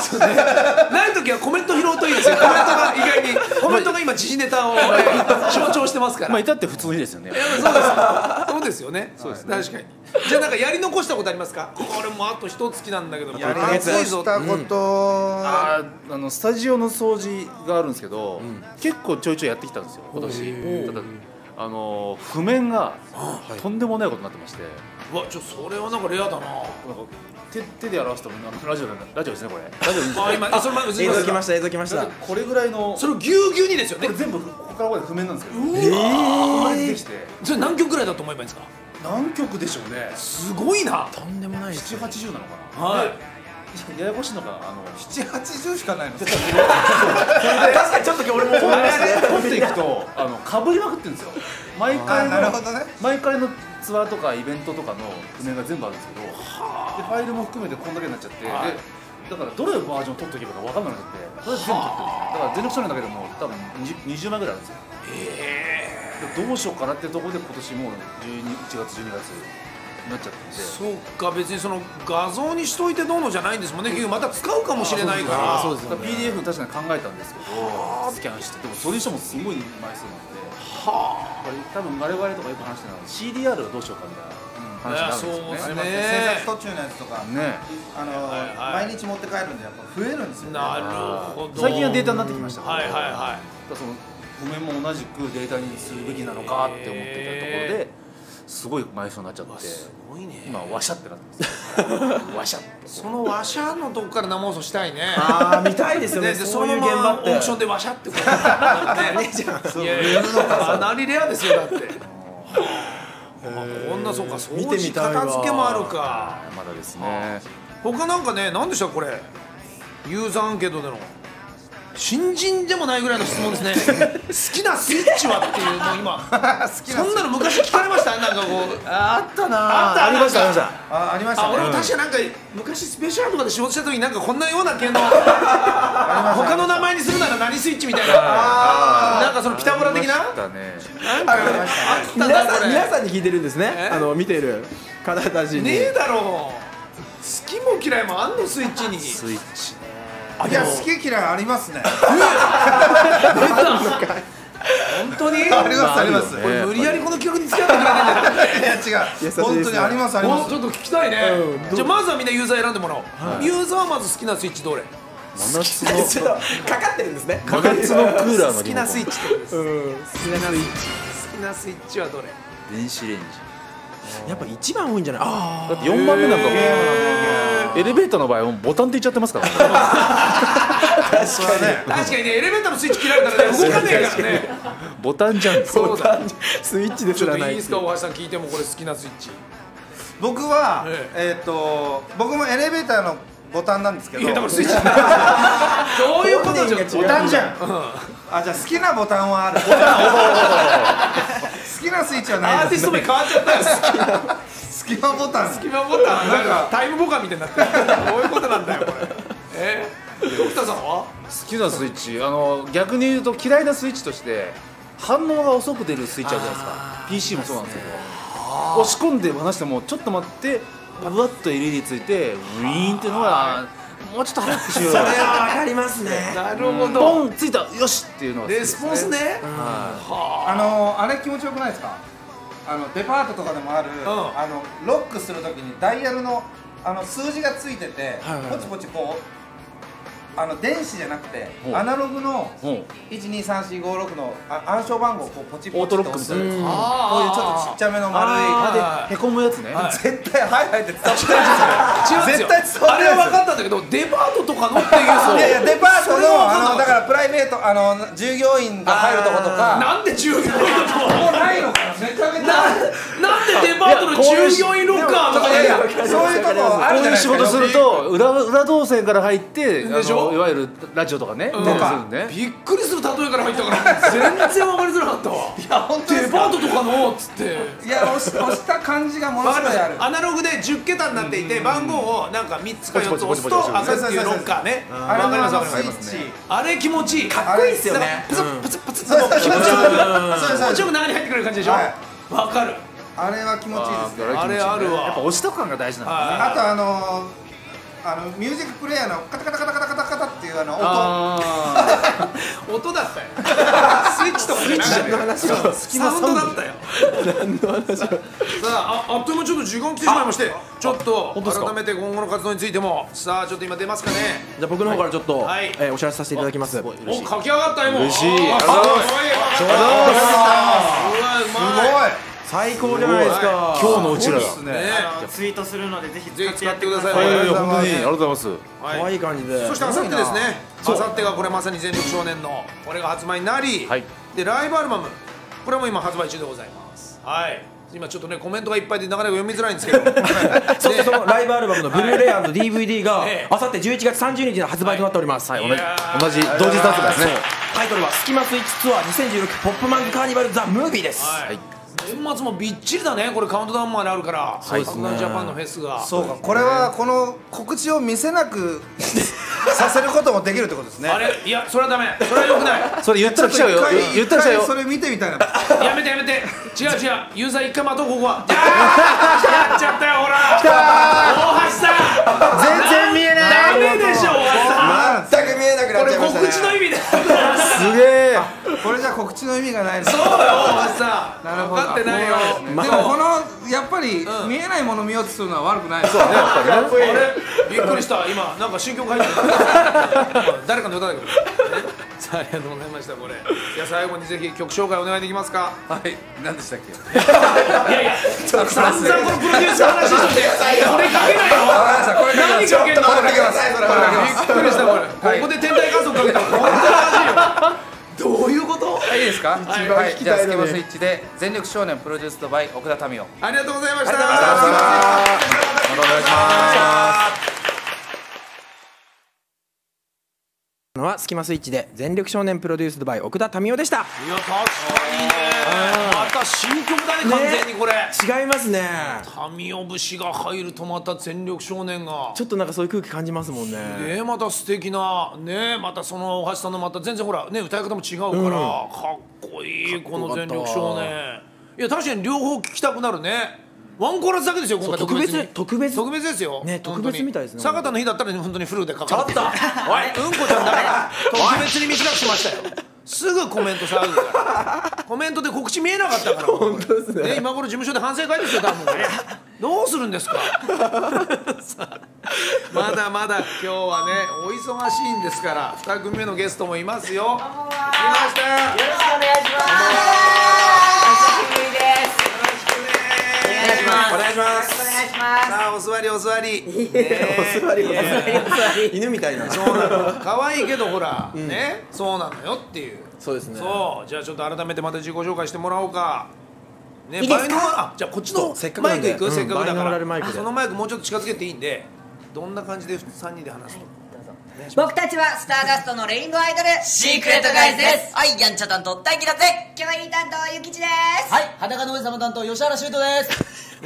ない時はコメント拾うといいですよ。コメントが意外にコメントが今時事ネタを象徴してますから。
まあ至って普通にですよね。
そうですそうですよね。そうです確かに。じゃあなんかやり残したことありますか？これもあと一月なんだけど
やり残したこと
ああのスタジオの掃除があるんですけど結構ちょいちょいやってきたんですよ今年。ただあの譜面がとんでもないことになってまして。
うわちょそれはなんかレアだな。
手, 手で表すとラジオラジオですねこれ。ラジオ
あ今それ映
像来ました映像来ました。
これぐらいの
それをぎゅうぎゅうにですよね。
これ全部ここからここで譜面なんですけど。
うわ
ーできて。
それ何曲ぐらいだと思えばいいんですか？
何曲でしょうね。
すごいな。
とんでもない。
七八十なのかな。
はい。
ややこしいのがあの
七八十しかないの。
確かにちょっと俺も思いますね。
取っていくとあの被りまくってるんですよ。毎回の毎回のツアーとかイベントとかの譜面が全部あるんですけど、でファイルも含めてこんだけになっちゃって、でだからどれバージョン取っとけばいいか分かんなくなってとりあえず全部取ってるんですよ。だから全力少年だけでも多分にじゅうまいぐらいあるんですよ。えどうしようかなってところで今年もういちがつじゅうにがつになっちゃったんで。
そうか別にその画像にしといてどうのじゃないんですもんね。結局また使うかもしれないから。
そうですよね。ピーディーエフ 確かに考えたんですけどスキャンしてでもそれにしてもすごい枚数なんで。はあ、多分我々とかよく話してるのは シーディーアール をどうしようかみたいな話になるんですよね。
制作途中のやつとか
ね、
あの毎日持って帰るんでやっぱ増えるんですよね。
なるほど。
最近はデータになってきました。
はいはいはい。
その譜面も同じくデータにするべきなのかって思ってたところですごい枚数になっちゃってすごいね。今ワシャってなってますワシャって
そのワシャのとこから生放送したいね。
ああ見たいですよね。そういう現場って
オークションでワシャってこうねじゃん。いやいやかなりレアですよだって。こんなそうか掃除片付けもあるか。
まだですね。
他なんかね何でしたこれユーザーアンケートでの新人でもないぐらいの質問ですね。好きなスイッチはっていうの今そんなの昔聞かれました？なんかこう
あったな
あ
ありましたありました
あありましたね。
俺も確かなんか昔スペシャルとかで仕事した時になんかこんなような系の他の名前にするなら何スイッチみたいななんかそのピタゴラ的ななんかあった
皆さん皆さんに聞いてるんですね。あの見ている方たちに。
ねえだろう。好きも嫌いもあんのスイッチに。
スイッチね。
いや好き嫌いありますね。
本当に
ありますあります。
これ無理やりこの企画に付き合ってくれてんじゃない？
いや違う本当にありますあります。
ちょっと聞きたいね。じゃあまずはみんなユーザー選んでもらおう。ユーザーはまず好きなスイッチどれ？
真夏の
ちょっとかかってるんですね。
真夏のクーラーの
好きなスイッチってことです。
うん好きなスイッチ
好きなスイッチはどれ？
電子レンジ。
やっぱ一番多いんじゃない？あ
だってよんばんめなんかもエレベーターの場合はボタンって言っちゃってますからね。
確かにね。確かにねエレベーターのスイッチ切られたらね動かねえからね。
ボタンじゃん。
そうだ。
スイッチですらない。
いいですか大橋さん聞いてもこれ好きなスイッチ。
僕はえっと僕もエレベーターのボタンなんですけど。
いやだからスイッチ。どういうことじゃん。
ボタンじゃん。あじゃあ好きなボタンはある。好きなスイッチはないです。
アーティスト名変わっちゃったよ。
隙間ボタン。
隙間ボタンなんかタイムボカンみたいになってる。どういうことなんだよこれ。えー、北さんは？
好きなスイッチあの逆に言うと嫌いなスイッチとして反応が遅く出るスイッチあるじゃないですか。ピーシー もそうなんですけど押し込んで離してもちょっと待ってバブワッと エルイーディー ついてウィーンっていうのがもうちょっと早くしよう。
それはわかりますね。
なるほど。
ポンついたよしっていうのは
レスポンスね。
あのあれ気持ちよくないですか？あのデパートとかでもあるあのロックするときにダイヤルのあの数字がついててポチポチこうあの電子じゃなくてアナログのいちにさんしごろくの暗証番号をこうポチポチと押すこういうちょっとちっちゃめの丸い
へこむやつね。
絶対はいはいって伝わってないんですよ。絶対伝わってない。
あれは分かったんだけどデパートとかのっていう
いやいやデパートのあのだからプライベートあの従業員が入るとことか
なんで従業員と
もうないのかなめちゃめちゃ
なんでデパートの従業員ロッカーとかで
そういうとこあるじゃないですか。
こういう仕事すると裏裏動線から入ってでしょ。いわゆるラジオとかね、とか
びっくりする例えから入ったから全然分かりづらかったわ。
いや本当
デパートとかのっつって
いや押した感じがものすごいある。
アナログでじゅっけたになっていて番号をなんかみっつかよっつ押すと開くっていうロッカーね。
あれのあのスイッチ
あれ気持ちいい。
かっこいいっすよね。
プツップツップツッと気持ちよく気持ちよく中に入ってくれる感じでしょ。わかる。
あれは気持ちいいですね。
あれあるわ。
やっぱ押した感が大事なんだね。
あとあのあのミュージックプレイヤーのカタカタカタカタカタカタっていうあの音
音だったよスイッチとかじゃなくてサウンドだったよ何の話さあ、あっという間にちょっと時間来てしまいましてちょっと改めて今後の活動についてもさあちょっと今出ますかね。
じゃあ僕の方からちょっとお知らせさせていただきます。
お、書き上がったよもう。嬉しい。ありがとうございます。すごい
最高じゃないですか。
今日のうちらだ。
ツイートするのでぜひ
ぜひ使ってください。
本当にありがとうございます。
可愛い感じで。
そしてあさってですね。あさってがこれまさに全力少年のこれが発売になり、でライブアルバムこれも今発売中でございます。はい。今ちょっとねコメントがいっぱいでなかなか読みづらいんですけど
そしてそのライブアルバムのブルーレイ&ディーブイディー があさってじゅういちがつさんじゅうにちに発売となっております。
同じ同時発売ですね。
タイトルはスキマスイッチツアーにせんじゅうろくポップマングカーニバルザ・ムービーです。
年末もびっちりだねこれカウントダウンまであるから
そうですね
ジャパンのフェスが
そうかこれはこの告知を見せなくさせることもできるってことですね。
あれいやそれはダメそれはよくない
それ言ったら来ちゃうよ言ったら来ちゃうよ
それ見てみたいな
やめてやめて違う違うユーザー一回待とうここはやっちゃったよほら大橋さん
全然見えない
ダメでしょ大橋さん
全く見えなくなっちゃいましたね。
これ告知の意味だ
すげえ
これじゃ告知の意味がないの。
そうよ大橋さん
なるほど
分かってないよ
でもこのやっぱり見えないもの見ようとするのは悪くないです
ね。あれびっくりした今なんか新曲入ってる誰かの歌だけどさあありがとうございましたこれ。いや最後にぜひ曲紹介お願いできますか。
はい何でしたっけ。
いやいやさんざんこのプロデュースの話しててこれかけないよ。何かけんのこれびっくりしたこれここで天体観測かけたら本当にマジよ。どういうこと？
いいですか？はい、じゃあスキマスイッチで全力少年プロデュースドバイ奥田民生。
ありがとうございました。
またお願いします。
のはスキマスイッチで全力少年プロデュースドバイ奥田民生でした。
いや確かにねまた新曲だね完全にこれ
違いますね。
民生節が入るとまた全力少年が
ちょっとなんかそういう空気感じますもんね。
ねまた素敵なねまたその大橋さんのまた全然ほらね歌い方も違うから、かっこいいこの全力少年。いや確かに両方聴きたくなるね。ワンコーラスだけですよ今回特別に
特別
特別ですよ
ね特別みたいですね。
坂田の日だったら本当にフルでかかってちょっとおいうんこちゃんだから特別に短くしましたよ。すぐコメント騒ぐからコメントで告知見えなかったから本当ですね。今頃事務所で反省会ですよ多分どうするんですかまだまだ今日はねお忙しいんですからに組目のゲストもいますよ。来ました
よろしくお願いしますお久しぶりです。お願いします。
お願いします。
お願いします。
さあお座りお座り。
お座りお座り。犬みたいな。
そうなの。可愛いけどほらねそうなのよっていう。
そうですね。
そうじゃあちょっと改めてまた自己紹介してもらおうか。ね
いいですか？
あじゃあこっちのマイク行くせっかくだから。そのマイクもうちょっと近づけていいんでどんな感じでさんにんで話すと。
僕たちはスターダストのレインボーアイドルシークレットガイズです。はい、やんちゃ担当大輝だぜ。キャバリー担当ゆきちです。
はい、裸の上様担当吉原修斗です。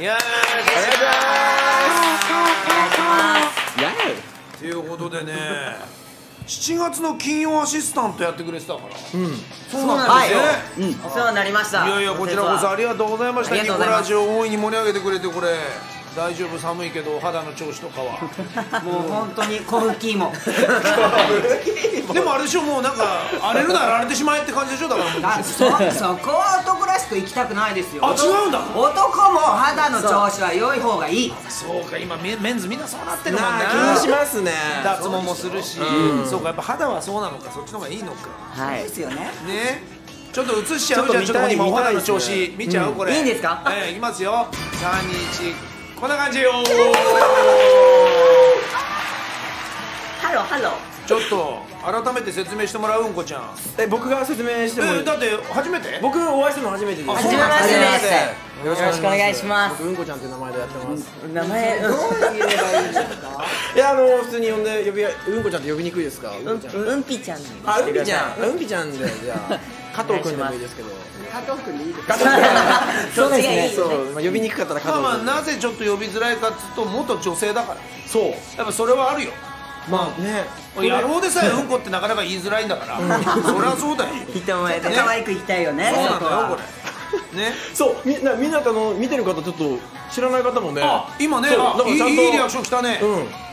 いやー
お願いします
いやーということでねしちがつの金曜アシスタントやってくれてたからうんそうなんですね。
お世話になりました。
いやいやこちらこそありがとうございました。ニコラジオ大いに盛り上げてくれてこれ大丈夫寒いけどお肌の調子とかは
もう本当にコフキーも
でもあれでしょもうなんか荒れるなら荒れてしまえって感じでしょだからもう
そそこは男らしく行きたくないですよ。
あ違うんだ
男も肌の調子は良い方がいい。
そうか今メンズみんなそうなってるもんね。
気にしますね。
脱毛もするしそうかやっぱ肌はそうなのかそっちの方がいいのか
はいですよね。
ねちょっと映しちゃうじゃんちょっと今お肌の調子見ちゃうこれ
いいんですか？
ええいきますよさんにいちこんな感じよ
ハローハロー。
ちょっと改めて説明してもらううんこちゃん。
え僕が説明しても
えだって初めて
僕お会いするの初めてです。
初めましてです。
よ
ろしくお願いします。
僕うんこちゃんって名前でやってます。
名前どう言えばいいですか？
いやあの普通に呼んで呼びうんこちゃんって呼びにくいですか？
うんうんぴちゃん。
あうんぴちゃんうんぴちゃんでじゃあ加藤くんでもいいですけど。
加藤くんでいいです
か？
そうですね。
そうまあ呼びにくかったら加藤
まあまあなぜちょっと呼びづらいかっつうと元女性だから
そう
やっぱそれはあるよ。
まあね
野郎でさえうんこってなかなか言いづらいんだからそりゃそうだよ。
人前で可愛くいきたいよね。
そうなんだよこれね。
そうみんなみんなあの見てる方ちょっと知らない方もね
あ今ね
そうだからちゃんと
いいリアクション来たね。
うん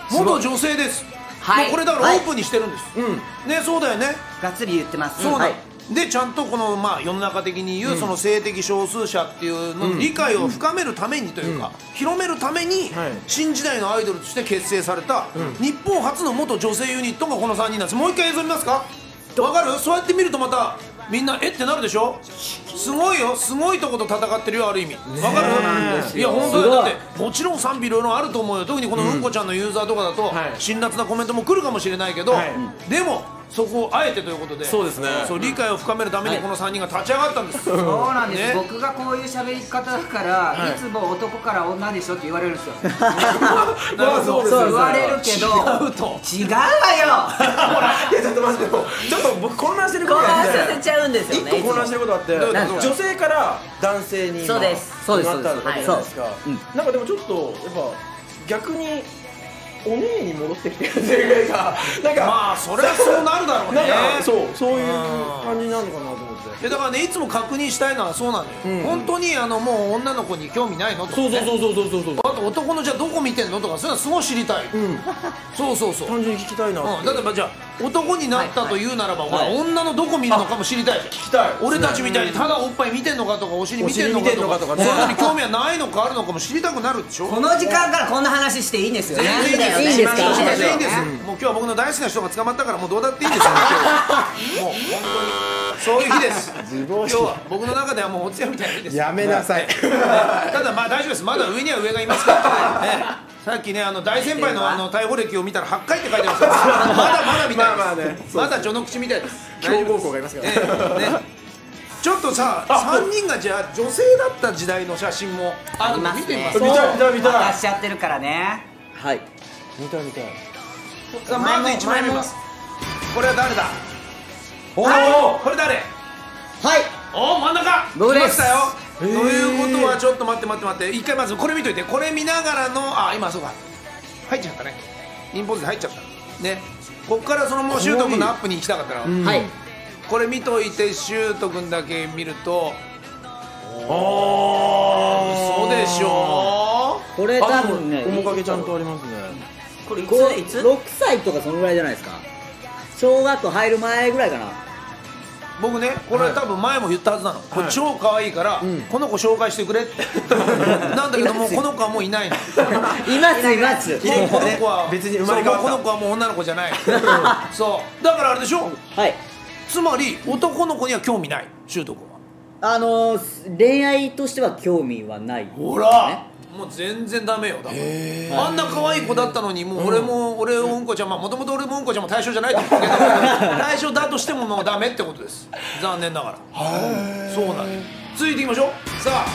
元女性です。
はい、
これだからオープンにしてるんです。ね、そうだよね。
がっつり言ってます。
そうだ。でちゃんとこのまあ世の中的に言うその性的少数者っていうの理解を深めるためにというか広めるために新時代のアイドルとして結成された日本初の元女性ユニットがこのさんにんなんです。もう一回映像見ますか。わかる？そうやって見るとまたみんなえってなるでしょ。すごいよ、すごいとこと戦ってるよ、ある意味。わかる？いや本当だよ。だってもちろん賛否いろいろあると思うよ。特にこのうんこちゃんのユーザーとかだと辛辣なコメントも来るかもしれないけど、でもそこをあえてということで、
そうですね。
そう理解を深めるためにこのさんにんが立ち上がったんです。
そうなんです。僕がこういう喋り方だからいつも男から女でしょって言われるんですよ。そう言われるけど違うと違うわよ。
いやちょっと待って、ちょっと僕混乱してること
があって、混乱させちゃうんですよね。
一個混乱してることあって、女性から男性に
そうですそうですそうです。
なんかでもちょっとやっぱ逆にお姉に戻ってきてるっていうか、なんか
まあそれはそうなるだろうね。
そうそういう感じなのかなと思って。
だからね、いつも確認したいのはそうなのよ。本当にあのもう女の子に興味ないのとか、
そうそうそうそうそうそう。
あと男のじゃあどこ見てんのとか、そういうのはすごい知りたい。そうそうそう。
単純に聞きたいな。
例えばじゃあ男になったというならば、女のどこ見るのかも知りたいじゃん。
聞きたい。
俺たちみたいにただおっぱい見てんのかとか、お尻見てんのかとか、そういうのに興味はないのかあるのかも知りたくなるでしょ。
この時間からこんな話していいんですよね。
いいんですか。
いいんですか。
いいんです。もう今日は僕の大好きな人が捕まったからもうどうだっていいんですよ。もう本当にそういう日です。今日は僕の中ではもうおつやみたいな日です。
やめなさい。
ただまあ大丈夫です。まだ上には上がいますからね。さっきねあの大先輩のあの逮捕歴を見たらはちかいって書いてますから、まだまだみたいです。まだ序の口みたいです。
強豪校がいますからね。
ちょっとさ、さんにんがじゃあ女性だった時代の写真もあるの見てみますか。
見たい見たい見たい。
出しちゃってるからね。はい。
見たい見たい。
まずいちまいめます。これは誰だ。おお、これ誰。はい。おお、真ん中
僕です。
来ましたよ。ということはちょっと待って待って待って、一回まずこれ見といて。これ見ながらの、あ今そうか入っちゃったね。インポーズで入っちゃったね。こっからそのもうシュート君のアップに行きたかったら、はい、これ見といてシュート君だけ見ると、おお、嘘でしょ。
これ多分ね、
面影ちゃんとありますね。
これいついつ
ろくさいとかそのぐらいじゃないですか。小学校入る前ぐらいかな。
僕ね、これ多分前も言ったはずなの。これ超可愛いからこの子紹介してくれってなんだけども、この子はもういないの。
いますいます。
この子は別に生まれ変わった。この子はもう女の子じゃない。そうだからあれでしょ。はい。つまり男の子には興味ない、シュート君は。
あの恋愛としては興味はない。
ほらもう全然ダメよ。だからあんな可愛い子だったのに、もう俺も俺うんこちゃん、まあもともと俺もうんこちゃんも対象じゃないと思うけど、対象だとしてももうダメってことです。残念ながら。そうなんです。続いていきましょう。さあ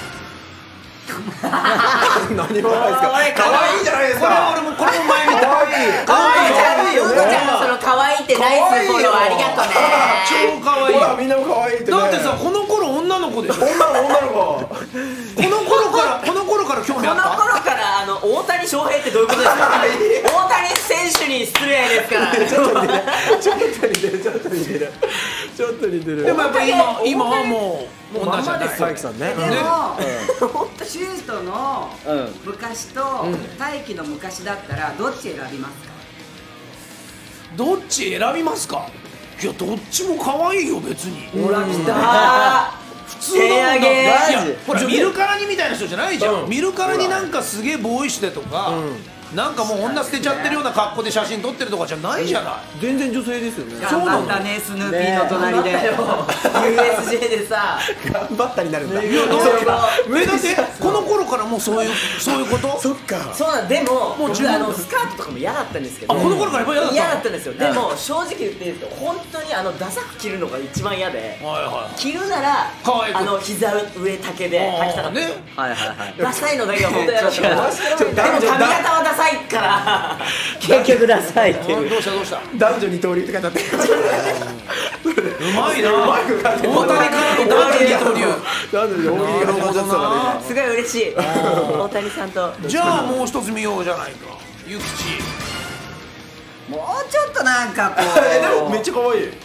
何もないですか。可愛いじゃないですか。
これは俺もこれも前見た。可愛い
可愛いよ。うんこちゃんのその可愛いってナイスフォローありがとうね。
超可愛いよ。
みんなも可愛いって。
だってさ、この頃女の子でしょ。
女の女の子。
この頃からこの頃から興味あった。
この頃からあの大谷翔平ってどういうことですか。大谷選手に失礼ですから。
ちょっと似てるちょっと似てるちょっと似てる。
でもやっぱり今今はもうもう女じゃない。
大樹さんね。
でも本当シュートの昔と大輝の昔だったらどっち選びますか。
どっち選びますか。いやどっちも可愛いよ別に。
ほら来た。
普通の。いやほら見るからにみたいな人じゃないじゃん。見るからになんかすげえボーイッシュでとか。なんかもう女捨てちゃってるような格好で写真撮ってるとかじゃないじゃない。
全然女性ですよね。
頑張ったね、スヌーピーの隣で ユーエスジェー でさ
頑張ったになるんだ。
上だってこの頃からもうそういうそういうこと。
そっか。
そうなんでも僕あのスカートとかも嫌だったんですけど。
この頃からやっぱ嫌だった。
嫌だったんですよ。でも正直言っていいですけど本当にあのダサく着るのが一番嫌で、着るならあの膝上丈で履きたかった。はいはいはい。ダサいのだけは本当嫌だったから。でも髪型はダサいから
結局ダサいっていう。
どうしたどうした。
男女二刀流って書いてあって
うまいな。大谷からの男女二刀流。
男女二刀流。
すごい嬉しい。大谷さんと。
じゃあもう一つ見ようじゃないか。ゆきち。
もうちょっとなんかこ
う。でもめっちゃ可愛い。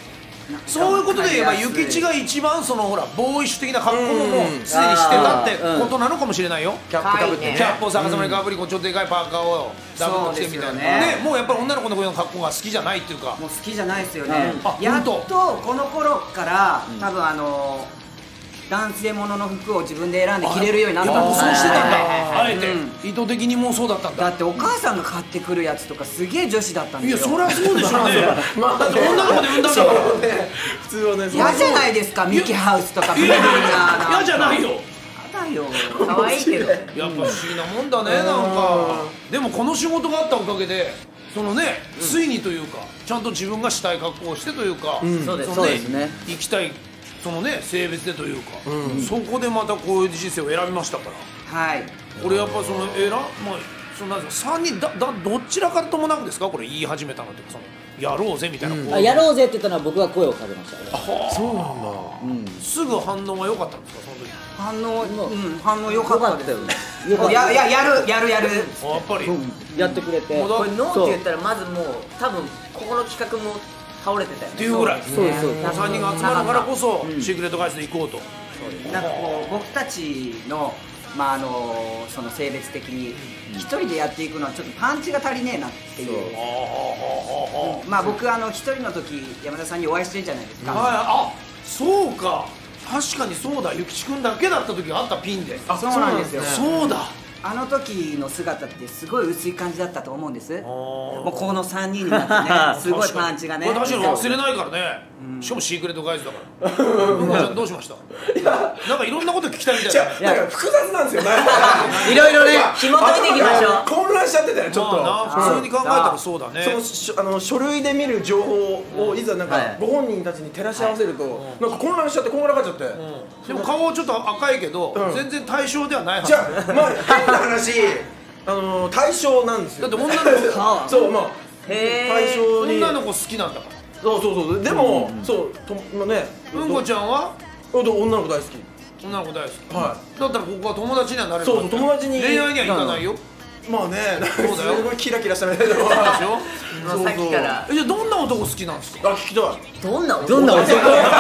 そういうことで言えば諭吉が一番そのほらボーイッシュ的な格好ももうすでにしてたってことなのかもしれないよ。
キャップかぶってね、
キャップを逆さまにかぶり、こうちょっとでかいパーカーをダブル着てみたいな。でもうやっぱり女の子のこういう格好が好きじゃないっていうか、
もう好きじゃないですよね。やっとこの頃から多分あの男性ものの服を自分で選んで着れるようになったんです。
そうしてたんだ、あえて意図的にもうそうだったんだ。
だってお母さんが買ってくるやつとかすげえ女子だったんですよ。
いや、そりゃそうでしょうね。だって女の子で産んだんだから
普通はね。
嫌じゃないですか、ミキハウスとかブルブルな。
嫌じゃないよ。
だよ、可愛いけど。やっぱ
不思議なもんだね、なんか。でもこの仕事があったおかげでそのね、ついにというかちゃんと自分がしたい格好をしてというか、
そうですね、
生きたいそのね性別でというか、そこでまたこういう人生を選びましたから。
はい、
これやっぱその選まあそのなんですかさんにんだだどちらからともなくですか、これ言い始めたのってそのやろうぜみたいな。
あ、やろうぜって言ったのは僕が声をかけました。
そうなんだ。
すぐ反応が良かったんですか、その時。
反応、うん、反応良かったですよね。やややるやるやる。
やっぱり
やってくれて。
これノーって言ったらまずもう多分ここの企画も倒れてたよね。
っていうぐらい。
そうですそうです。
さんにんが集まるからこそシークレットガイスで行こうと。
なんかこう僕たちのまああのその性別的に一人でやっていくのはちょっとパンチが足りねえなっていう。まあ僕あの一人の時山田さんにお会いしてるじゃないですか。
あ、そうか。確かにそうだ、ゆきちくんだけだった時があったピンで。
あ、そうなんですよ。
そうだ。
あの時の姿ってすごい薄い感じだったと思うんです。もうこのさんにんになってね、すごいパンチがね。
確かに忘れないからね。しかもシークレットガイズだから。うんこちゃんどうしました？なんかいろんなこと聞きたいみたいな。
いや複雑なんですよ。
いろいろね紐解いていきましょう。
混乱しちゃってたよちょっと。
普通に考えたらそうだね。
そのあの書類で見る情報をいざなんかご本人たちに照らし合わせるとなんか混乱しちゃってこんがらがっちゃって。
でも顔ちょっと赤いけど全然対象ではないはず。
じゃあまあ変な話。あの対象なんですよ。
だって女の子
そうまあ対象に
女の子好きなんだから。
そうそうそうでもそうとまあね
うんこちゃんは
女の子大好き。
女の子大好き。
はい。
だったらここは友達にはなれる。
そうそう友達に
恋愛には行かないよ。
まあね
そうだよ。
すごいキラキラしたみたいな。
そうでしょ。
さっきから。
じゃあどんな男好きなんですか。
あ聞きたい。
どんな
どんな男？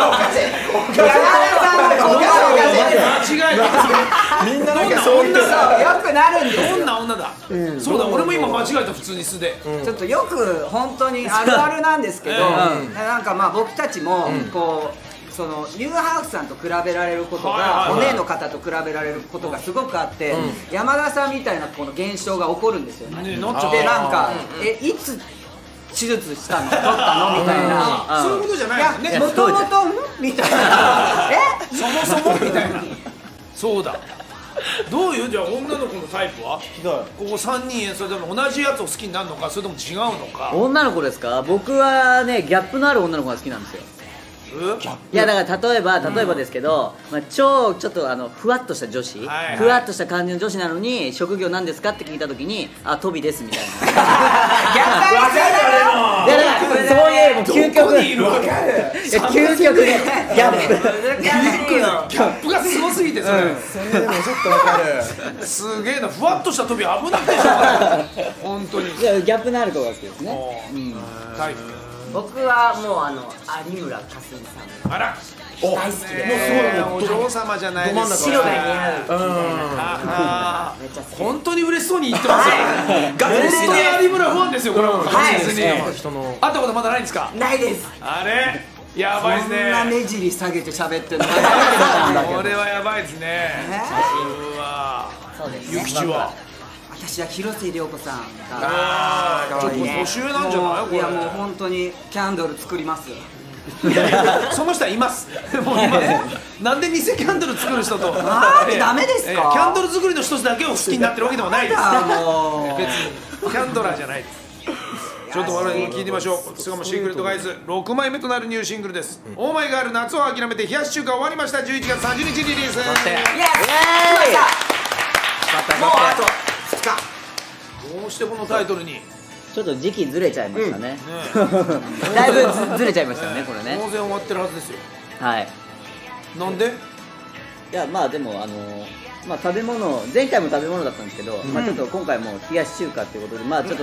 間違えた。
みんななんかそういう
よくなるんですよ。
どんな女だ。そうだ、俺も今間違えた普通に素で。
ちょっとよく本当にあるあるなんですけど、なんかまあ僕たちもこうそのニューハウスさんと比べられることがお姉の方と比べられることがすごくあって、山田さんみたいなこの現象が起こるんですよね。でなんかえいつ手術したの取ったのみたいな。
そういうことじゃない
ね。もともとみたいな。
えそもそもみたいな。そうだ。どういうじゃあ女の子のタイプは？ここさんにんそれとも同じやつを好きになるのかそれとも違うのか。
女の子ですか？僕はねギャップのある女の子が好きなんですよ。いやだから例えば例えばですけど、まあ、超ちょっとあのふわっとした女子、はいはい、ふわっとした感じの女子なのに職業なんですかって聞いたときにあトビですみたいな。
逆だ
よ。だからそういう究極究極でギャップ
ギャップがすごすぎてそれ。
それでもちょっとわかる。
すげえな、ふわっとしたトビ危なくてしょうがない。本当に。
いやギャップのある子が好きですね。
タイプ。
僕はもうあの有村架純さん。
あら。
大好きで。
もうすごいお嬢様じゃないですか。
白が似合う。
本当に嬉しそうに言ってますよ。ガチで有村ファンですよこれ。
はい。
会ったことまだないんですか。
ないです。
あれ。やばいですね。
こんなねじり下げて喋ってるの初めて見たんだけど。
これはやばいですね。うわ。ゆきちは。
私は広末涼子さんが
ああちょっと年上なんじゃない？
いやもう本当にキャンドル作りますよ。
その人はいます。もういます。なんで偽キャンドル作る人と
なんでダメですか？
キャンドル作りの人だけを好きになってるわけでもないです。
もう
別にキャンドラーじゃないです。ちょっと我々も聞いてみましょう。しかもシークレットガイズろくまいめとなるニューシングルです「オーマイガール夏を諦めて冷やし中華」終わりました。じゅういちがつさんじゅうにちリリース。
イエーイ！もうあとふつか。
どうしてこのタイトルに
ちょっと時期ずれちゃいましたね。だいぶずれちゃいましたねこれね。
当然終わってるはずですよ。
はい。
なんで？
いやまあでもあのまあ食べ物前回も食べ物だったんですけど、まあちょっと今回も冷やし中華っていうことでまあちょっと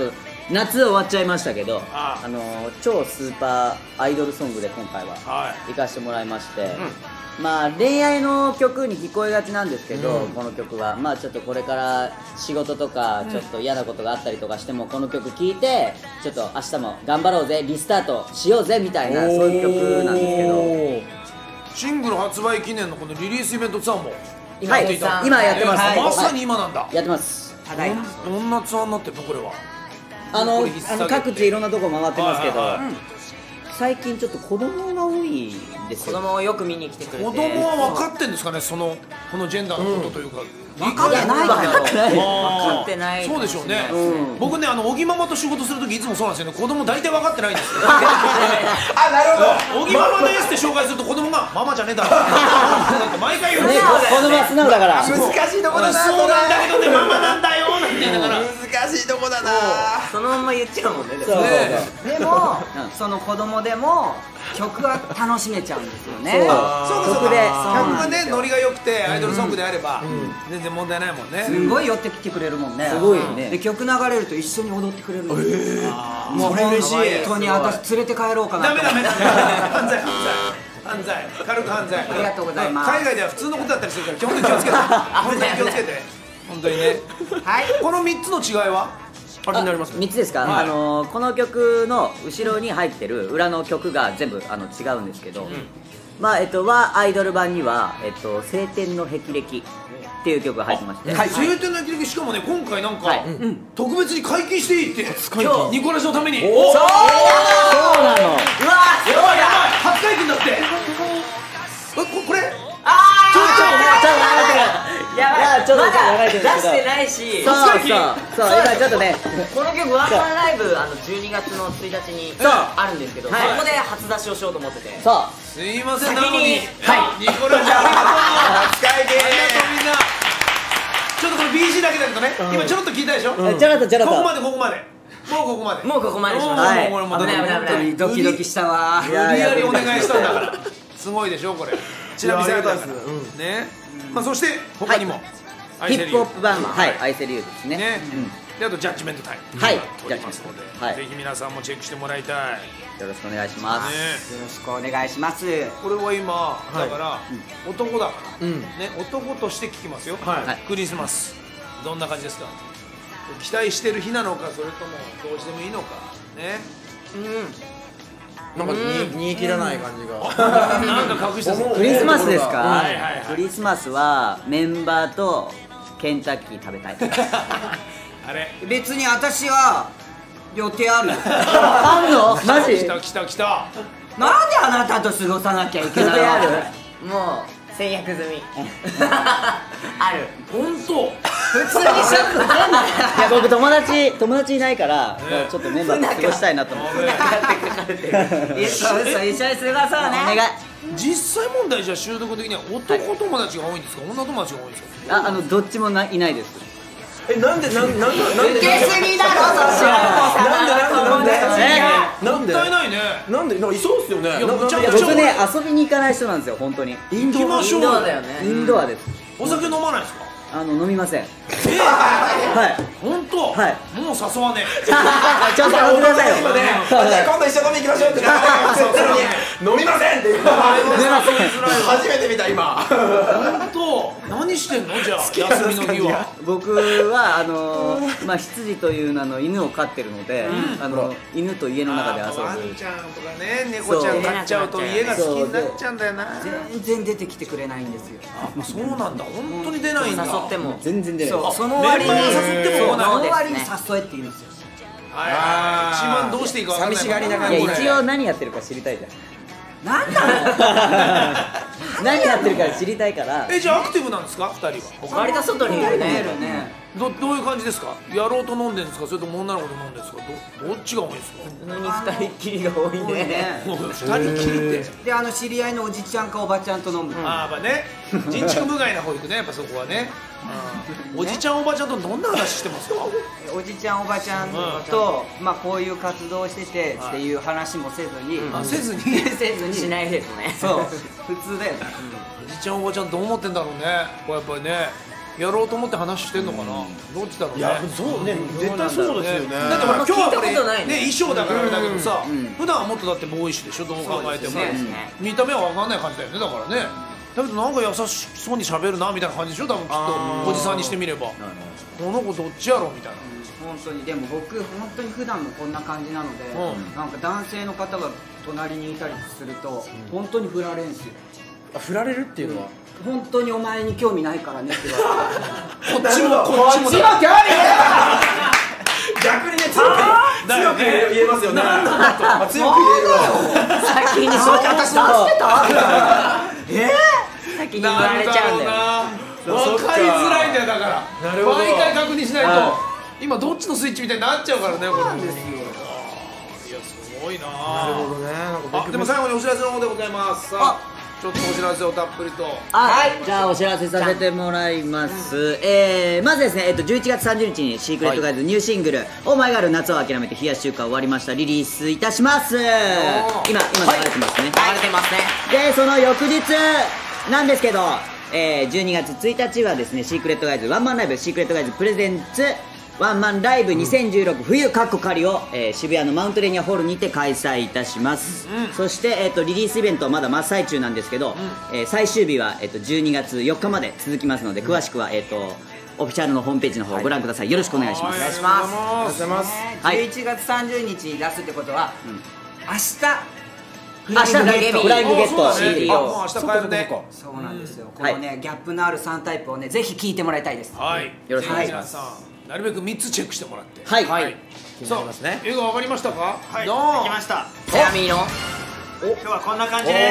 夏終わっちゃいましたけど、あの超スーパーアイドルソングで今回は行かせてもらいまして、まあ恋愛の曲に聞こえがちなんですけど、この曲はまあちょっとこれから仕事とかちょっと嫌なことがあったりとかしてもこの曲聴いてちょっと明日も頑張ろうぜリスタートしようぜみたいなそういう曲なんですけど、
シングル発売記念のこのリリースイベントツアーも
今やってます。今やってます。
まさに今なんだ。
やってます。
ただいま。
どんなツアーになってるのこれは。
あのあの各地いろんなとこ回ってますけど、最近ちょっと子供が多いんですよ。
子供をよく見に来てくれて。
子供は分かってんですかね、そのこのジェンダーのことというか。
分かってないか分かってない。
そうでしょうね。僕ね、あの小木ママと仕事する時いつもそうなんですよね。子供大体分かってないんですよ。あ、なるほど。小木ママですって紹介すると子供がママじゃねえだろ。なんか毎回言う。
子供は素直だから。
難しいとこだな。
そうなんだけどね、ママなんだよなんて言いながら。
難しいとこだな。
そのまま言っちゃうもんね。
でもその子供でも曲は楽しめちゃうんですよね。
そうかそうか。曲がねノリが良くてアイドルソングであれば全然問題ないもんね。
すごい寄ってきてくれるもんね。
すごいね。
で曲流れると一緒に踊ってくれる。もう
嬉しい。
本当に私連れて帰ろうかな。
ダメダメ。犯罪犯罪犯罪軽く犯罪。
ありがとうございます。
海外では普通のことだったりするから基本的に気をつけて。本当に気をつけて。本当にね。はい。このみっつの違いは？
あ、みっつですか。あのこの曲の後ろに入ってる裏の曲が全部あの違うんですけど、まあえっとはアイドル版にはえっと晴天の霹靂っていう曲が入ってまして、
晴天の霹靂しかもね今回なんか特別に解禁していいって今日ニコラジのために。そうなの。うわ
やばいやばい
初解禁だって。これ？
あ
ちょっとちょっと
やばい、
ちょっと
まだ
出
出してないし、
そうそうそう今ちょっとね
この曲ワンマンライブあのじゅうにがつのついたちにあるんですけど、そこで初出しをしようと思ってて。
そう
すいませんなのに
はい
ニコラジありがとう。初解禁ありがとうみんな。ちょっとこれ ビージー だけだけどね今ちょろっと聞いたでしょ。
ちょろっとちょろっと
ここまでここまでもうここまで
もうここまでしま
はい
す。危ない危ない危ない。
ドキドキしたわ。
無理やりお願いしたんだからすごいでしょこれ。ちなみにされたからね。まあそして他にも
ヒップホップ版はい愛せるゆうですね。
であとジャッジメントタイム
はい
撮りますのでぜひ皆さんもチェックしてもらいたい。
よろしくお願いします。
よろしくお願いします。
これは今だから男だからね男として聞きますよ。クリスマスどんな感じですか。期待してる日なのかそれともどうしてもいいのかね。
なんか煮え切らない感じが。
なんか隠してる。
クリスマスですか。クリスマスはメンバーとケンタッキー食べたい。
あれ
別に私は予定ある。
あんのマジ。
来た来た来た。
なんであなたと過ごさなきゃいけないの。
もう制約済みある。
本当
普通にショックなんだ。
いや僕友達友達いないからちょっとメンバーと過ごしたいなと思って。
そうそう一緒に過ごそうね。
お願い。
実際問題じゃ習得的には男友達が多いんですか女友達が多いんですか。
ああのどっちもないないです。
えなんでなんなんなんで
受けすぎだろそし
なんでなんでなんでなんで
もったいないね。
なんでなんかいそうっすよね。
いやむちゃくちゃ
僕ね遊びに行かない人なんですよ本当に。
インドア
インドアだよね。
インドアです。
お酒飲まないですか。
あの飲みません。
え
はい
本当。
はい
もう誘わねえ。
ちょっと誘ってくださいよ。
今度一緒に飲み行きましょうって飲みませんって初めて見た今。
本当何してんのじゃあ休みの日は。
僕はあのまあ羊という名の犬を飼ってるのであの犬と家の中で遊ぶ。
ワンちゃんとかね猫ちゃん飼っちゃうと家が好きになっちゃうんだよな。
全然出てきてくれないんですよ。
あそうなんだ本当に出ないんだ。
誘っても
全然出ない。
そうその割に
メンバー誘っても来ない。
その割に誘えって言うんですよ。
一番どうしていいか分かんない。
寂しがりながら。
いや一応何やってるか知りたいじゃん。
なんなの。
何やってるか知りたいから。
えじゃあアクティブなんですか二人は。
割と外にいるね。
どどういう感じですか。やろうと飲んでるんですかそれとも女の子と飲んでるんですか。どどっちが多いんですか。
普通に二人きりが多いね。
二人きりって。
であの知り合いのおじちゃんかおばちゃんと飲む。
ああまあね人畜無害な保育ねやっぱそこはね。おじちゃんおばちゃんとどんな話してますか。
おじちゃんおばちゃんとまあこういう活動をしててっていう話もせずに
せずに
せずに
しないですね。
そう普通だよね。
おじちゃんおばちゃんどう思ってんだろうねこれやっぱりね。 やろうと思って話してんのかな、どっちだろうね。いや
そうね、絶対そうですよね。
だって今日はこれね衣装だからあれだけどさ、普段はもっとだってボーイッシュでしょ、どう考えても。見た目は分かんない感じだよね、だからね。だけどなんか優しそうに喋るなみたいな感じでしょ、多分きっとおじさんにしてみれば。この子どっちやろみたいな。
本当にでも僕本当に普段もこんな感じなので、なんか男性の方が隣にいたりすると本当に振られるんですよ。
振られるっていうのは
本当にお前に興味ないからねって言われて、
こっちもこっちもだ。
逆にね、強く言えますよね。強く言えるわ。
先にそう私出してたえー、先に言われちゃうんだよ。
分かりづらいんだよ、だから毎回確認しないと今どっちのスイッチみたいになっちゃうからね。これそうなんですよ。いやすごいな。
なるほどね。
あ、でも最後にお知らせの方でございます。あ、ちょっとお知らせをたっぷりと。
はい、じゃあお知らせさせてもらいます。えー、まずですね、えっとじゅういちがつさんじゅうにちにシークレットガイズニューシングル「オーマイガール夏を諦めて冷やし中華」終わりました。リリースいたします。今今流れてますね。
流れてますね。
でその翌日なんですけど、えー、じゅうにがつついたちはですね、シークレットガイズワンマンライブシークレットガイズプレゼンツワンマンライブにせんじゅうろく冬かっこ仮を、えー、渋谷のマウントレニアホールにて開催いたします、うん、そして、えー、とリリースイベントはまだ真っ最中なんですけど、うん、えー、最終日は、えー、とじゅうにがつよっかまで続きますので、詳しくは、えー、とオフィシャルのホームページの方をご覧ください、はい、よろしくお願いします。
お願いします。ありがとうございます。じゅういちがつさんじゅうにちに出すってことは、うん、明日
明日だけフライングゲット シーディー を
明日買えるね。
そうなんですよ。このねギャップのあるさんタイプをねぜひ聞いてもらいたいです。
はい。
よろしくお願いします。
なるべくみっつチェックしてもらって。
はいはい。
さあ絵が分かりましたか。
はい。できました。
セラミーの。
今日はこんな感じです。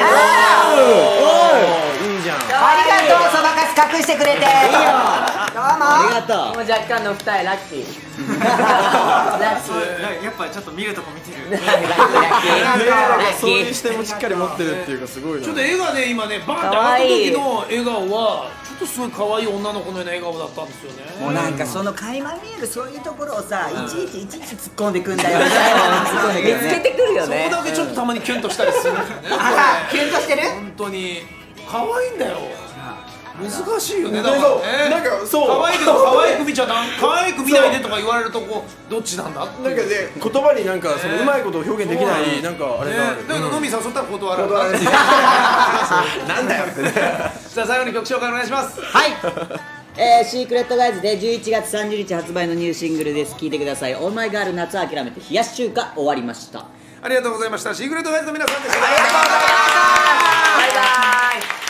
いいじゃん。
ありがとう、そばかす隠してくれて。いいよ。どうも。
ありがとう。
もう若干の二重ラッキー。
ラッキー。やっぱちょっと見るとこ見てる。
そういう視点もしっかり持ってるっていうかすごいな。
ちょっと絵がね今ねバンって上がった時の笑顔はちょっとすごい可愛い女の子のような笑顔だったんですよね。
もうなんかその垣間見えるそういうところをさ、いちいちいちいち突っ込んでくんだよ。
見つけてくるよね。
そこだけちょっとたまにキュンとしたりするんですよね。
キュンとしてる？
本当に可愛いんだよ。難しいよね。だからね。
なんかそう。
可愛いけど可愛く見ちゃダメ。可愛く見ないでとか言われるとこどっちなんだ。なんか
ね言葉になんかそのうまいことを表現できないなんかあれがある。
だけど飲み誘ったら断る。
なんだよってね。
さあ最後に曲紹介お願いします。
はい。えー、シークレットガイズでじゅういちがつさんじゅうにち発売のニューシングルです。聴いてください。オーマイガール夏諦めて冷やし中華終わりました。
ありがとうございました。シークレットガイズの皆さんでした。
ありがとうございました。バイバイ。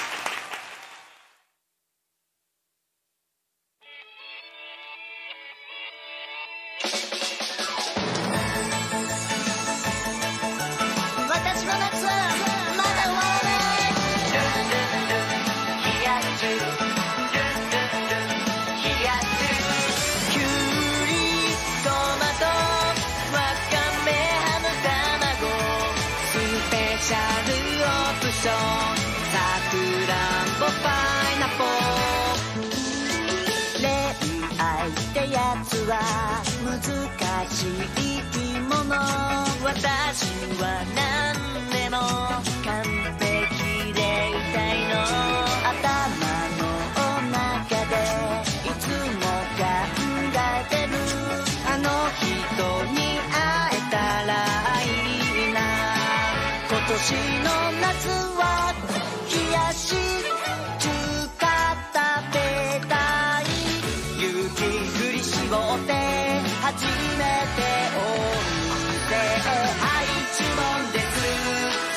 難しい生き物、私は何でも完璧でいたいの。頭の中でいつも考えてる、あの人に会えたらいいな。今年の夏は冷やし中華食べたい。勇気振り絞って初めてお店へ、はい注文です。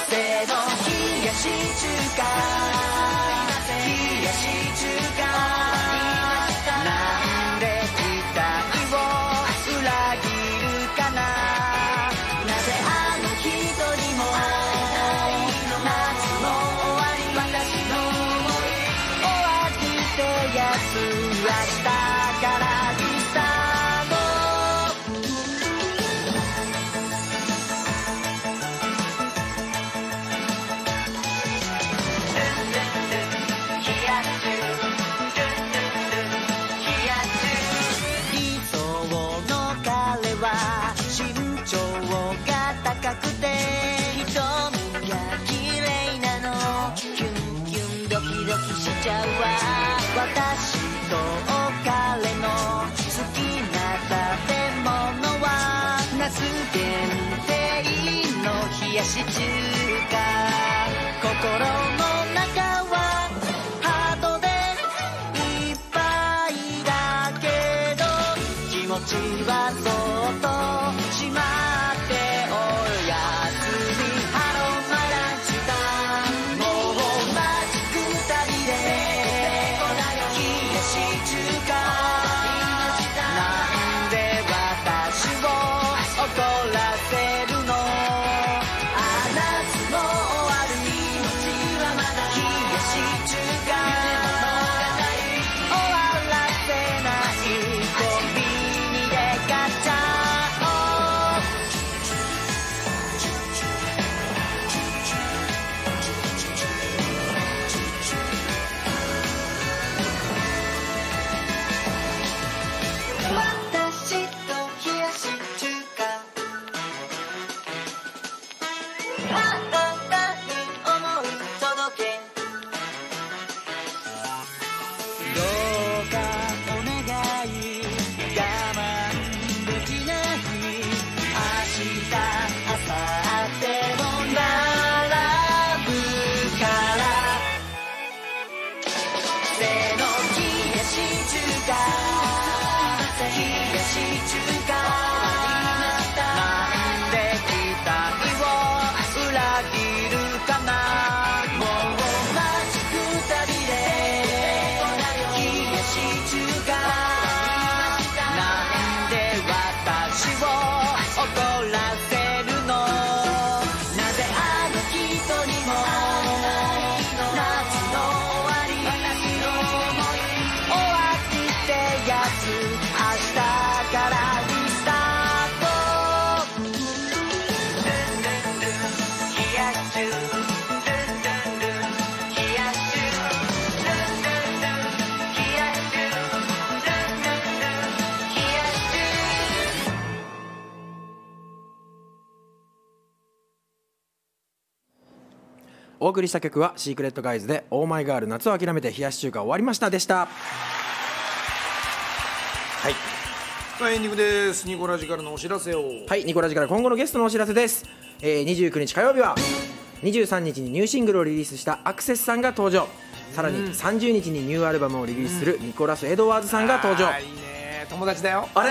せーの、冷やし中華、冷やし中華、なんで期待を裏切るかな。なぜあの一人も夏の終わり、私の終わってやつ明日からリスタート。冷し中華心の中はハートでいっぱいだけど気持ちはそっとしまっておやすみハローマランチだもうマジック二人で冷やし中華なんで私を怒らせるのあ夏の終わる道はまだ冷やし中華終わらせないコンビニで買っちゃおう私と冷やし中華あなたに思い届けどうかお願い我慢できない明日明後日も並ぶからせーの冷やし中華冷やし中華なんで期待を裏切るかなもうマジック二人で冷やし中華なんで私を怒らせるのなぜあの人にも夏の終わり終わりってやつ明日からリスタート冷やし中冷やし中冷やし中冷やし中
お送りした曲はシークレットガイズでオーマイガール夏を諦めて冷やし中華終わりましたでした。はい
はい、エンディングです。ニコラジからのお知らせを。
はい、ニコラジから今後のゲストのお知らせです。えー、にじゅうくにち火曜日はにじゅうさんにちにニューシングルをリリースしたアクセスさんが登場。さらにさんじゅうにちにニューアルバムをリリースするニコラス・エドワーズさんが登場。
あーいいね、友達だよ。
あれ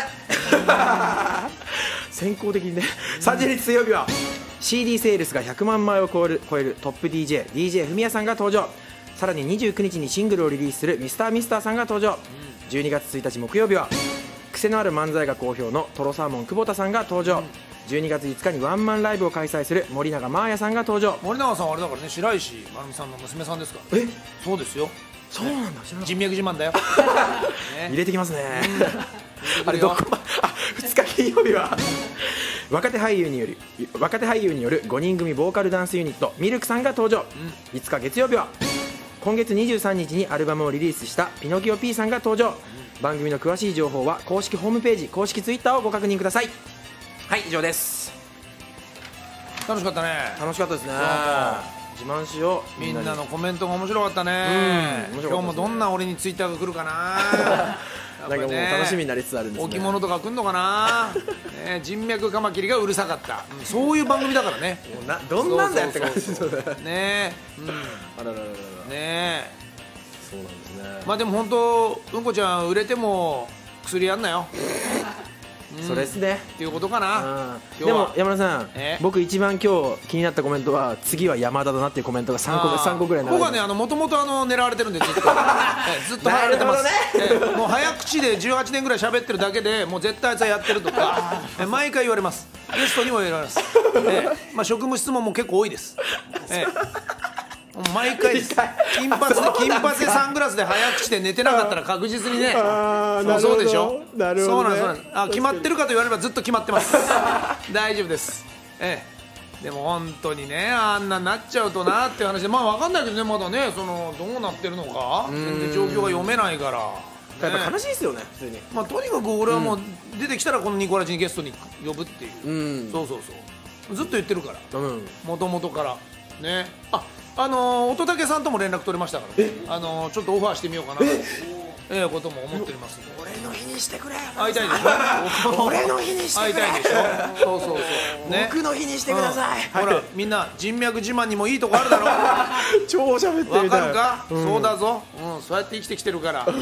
先行的にね。さんじゅうにち水曜日は シーディー セールスがひゃくまんまいを超える超えるトップ ディージェー ディージェー フミヤさんが登場。さらににじゅうくにちにシングルをリリースするミスターミスターさんが登場。じゅうにがつついたち木曜日は癖のある漫才が好評のトロサーモン久保田さんが登場。じゅうにがついつかにワンマンライブを開催する森永真彩さんが登場。
森永さんはあれだからね、白石まなみさんの娘さんですから。
え、
そうですよ。
そうなんだ、知らなかった。
人脈自慢だよ。
入れてきますね。あれどこあふつか金曜日は若手俳優による若手俳優によるごにん組ボーカルダンスユニットミルクさんが登場。いつか月曜日は今月にじゅうさんにちにアルバムをリリースしたピノキオ P さんが登場。番組の詳しい情報は公式ホームページ公式ツイッターをご確認ください。はい、以上です。
楽しかったね。
楽しかったですね。自慢しよう。
みんなのコメントが面白かったね。今日もどんな俺にツイッターが来るかな。
なんかもう楽しみになりつつあるんですね。
置物とか来んのかな。ね、人脈カマキリがうるさかった。うん、そういう番組だからね。
などんなんだよって感じですね。
ね、うん、
あららららら。
ね、
そうなんですね。
まあでも本当うんこちゃん売れても薬やんなよ。
それですね
っていうことかな。
でも山田さん、僕一番今日気になったコメントは次は山田だなっていうコメントがさんこさんこぐらい。
僕はね、あのもともと狙われてるんでずっとずっと貼られてます。もう早口でじゅうはちねんぐらい喋ってるだけでもう絶対あいつはやってるとか毎回言われます。ゲストにも言われます。まあ職務質問も結構多いです。毎回金髪で金髪でサングラスで早口で寝てなかったら確実にね。そうでしょ。そうなんです、そうなんです。あ、決まってるかと言われればずっと決まってます。大丈夫です。ええ。でも本当にね、あんなになっちゃうとなっていう話で、まあわかんないけどね、まだね、そのどうなってるのか全然状況が読めないから。
やっぱ悲しいですよね、普通に。
まあとにかく俺はもう出てきたらこのニコラジにゲストに呼ぶっていう。そうそうそう。ずっと言ってるから。もともとからね。あ。あのー、乙武さんとも連絡取れましたから、ね、あのー、ちょっとオファーしてみようかなということも思っております。
俺の日ににしてくれ。
会いたいでしょ。
俺の日にしてくれ。
会いたいでしょ。そうそうそう。
僕の日にしてください。
ほらみんな人脈自慢にもいいとこあるだろ。
超喋ってる。
わかるか。そうだぞ。うん、そうやって生きてきてるから。ね、うん。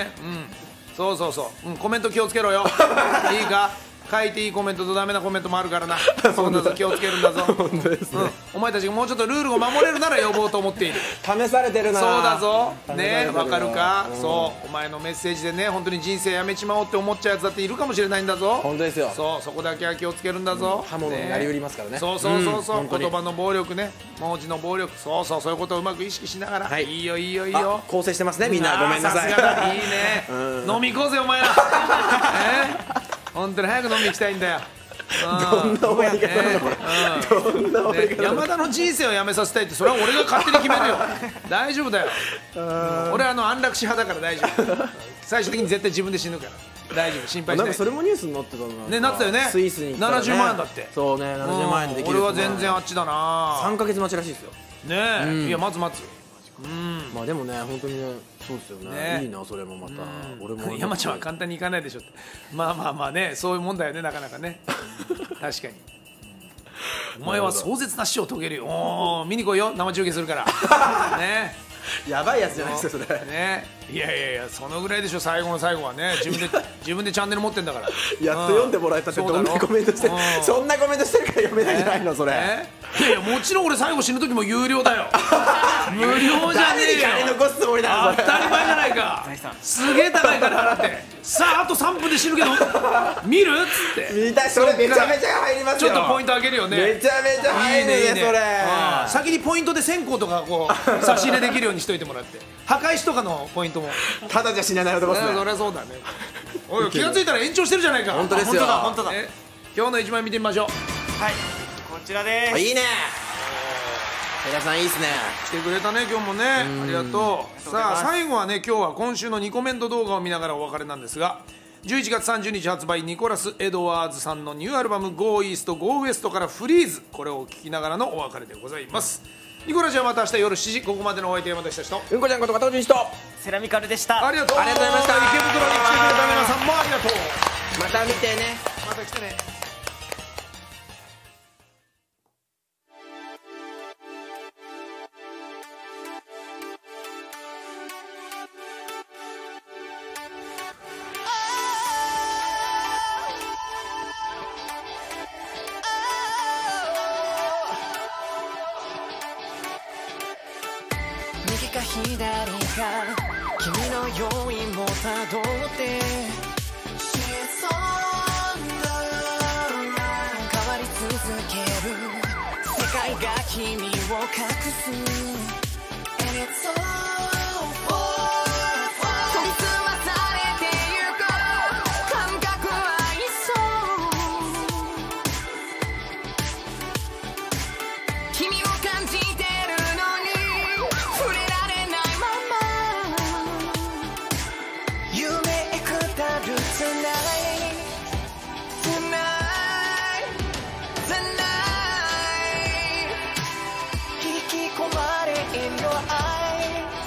そうそうそう。うん、コメント気をつけろよ。いいか。書いていいコメントとダメなコメントもあるからな。そうだぞ、気をつけるんだぞ。
本当ですね。
お前たちがもうちょっとルールを守れるなら呼ぼうと思っている。
試されてるな。
そうだぞ。ね、わかるか。そう、お前のメッセージでね、本当に人生やめちまおうって思っちゃうやつだっているかもしれないんだぞ。
本当ですよ。
そう、そこだけは気をつけるんだぞ。
刃物になりうりますからね。
そうそうそうそう。言葉の暴力ね、文字の暴力、そうそう、そういうことをうまく意識しながら。いいよいいよいいよ。
構成してますね、みんな。ごめんなさい。
いいね。飲み行こうぜお前ら。本当に早く飲み行きたいんだよ。
どんな終わり方なのこれ。どんな終わり方。
山田の人生をやめさせたいって、それは俺が勝手に決めるよ。大丈夫だよ。俺はあの安楽死派だから大丈夫。最終的に絶対自分で死ぬから大丈夫、心配しない。
なんかそれもニュースになってたの
ね。なってたよね。
スイスに
ななじゅうまんえんだって。
そうね、ななじゅうまんえんでできる。
俺は全然あっちだな。
さんかげつ待ちらしいですよ
ね。いや待つ待つ。うん、
まあでもね、本当にね、そうですよね。いいな、それもまた。俺も
山ちゃんは簡単にいかないでしょって。まあまあまあね、そういうもんだよね、なかなかね。確かに。お前は壮絶な死を遂げるよ。おお、見に来いよ、生中継するから。ね。
やばいやつじゃないですか、それ。
ね。いやいやいや、そのぐらいでしょ、最後の最後はね。自分で自分でチャンネル持ってんだから。
やっと読んでもらえたって、どんなコメントしてる。そんなコメントしてるから読めないんじゃないの、それ。
いやいや、もちろん俺最後死ぬ時も有料だよ。無料じゃねえよ。
金残すつもりだ。
当たり前じゃないか。すげえ高い金払って。さああとさんぷんで死ぬけど見るっつって。
見たい。それめちゃめちゃ入りますよ。
ちょっとポイントあげるよね。
めちゃめちゃ入るね、それ。
先にポイントで線香とかこう差し入れできるようにしといてもらって、墓石とかのポイントも
ただじゃ死なない男ですね。
そりゃそうだね。おい、気がついたら延長してるじゃないか。
本当ですよ。
本当だ。
今日の一枚見てみましょう。
はい、こちらです。
いいね。皆さんいいですね。
来てくれたね、今日もね。ありがとう。さあ最後はね、今日は今週のニコメント動画を見ながらお別れなんですが、じゅういちがつさんじゅうにち発売、ニコラス・エドワーズさんのニューアルバム Go East Go West からフリーズ、これを聴きながらのお別れでございます。ニコラジはまた明日夜しちじ、ここまでのお相手山田久志と
うんこちゃんこと加藤純一と
セラミカルでした。
ありがとう。
ありがとうございました。
池袋に来てくれた皆さんもありがとう。
また見てね。
また来てね。
右か左か君の用意もたどって変わり続ける世界が君を隠す And it's all取りつまされてゆく感覚はいそう君を感じてるのに触れられないまま夢くたる Tonight Tonight Tonight 引き込まれ in your eye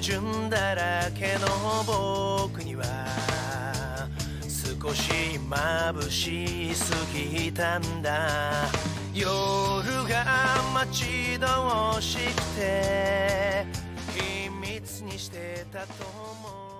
春だらけの僕には少し眩しすぎたんだ。夜が待ち遠しくて秘密にしてたと思う。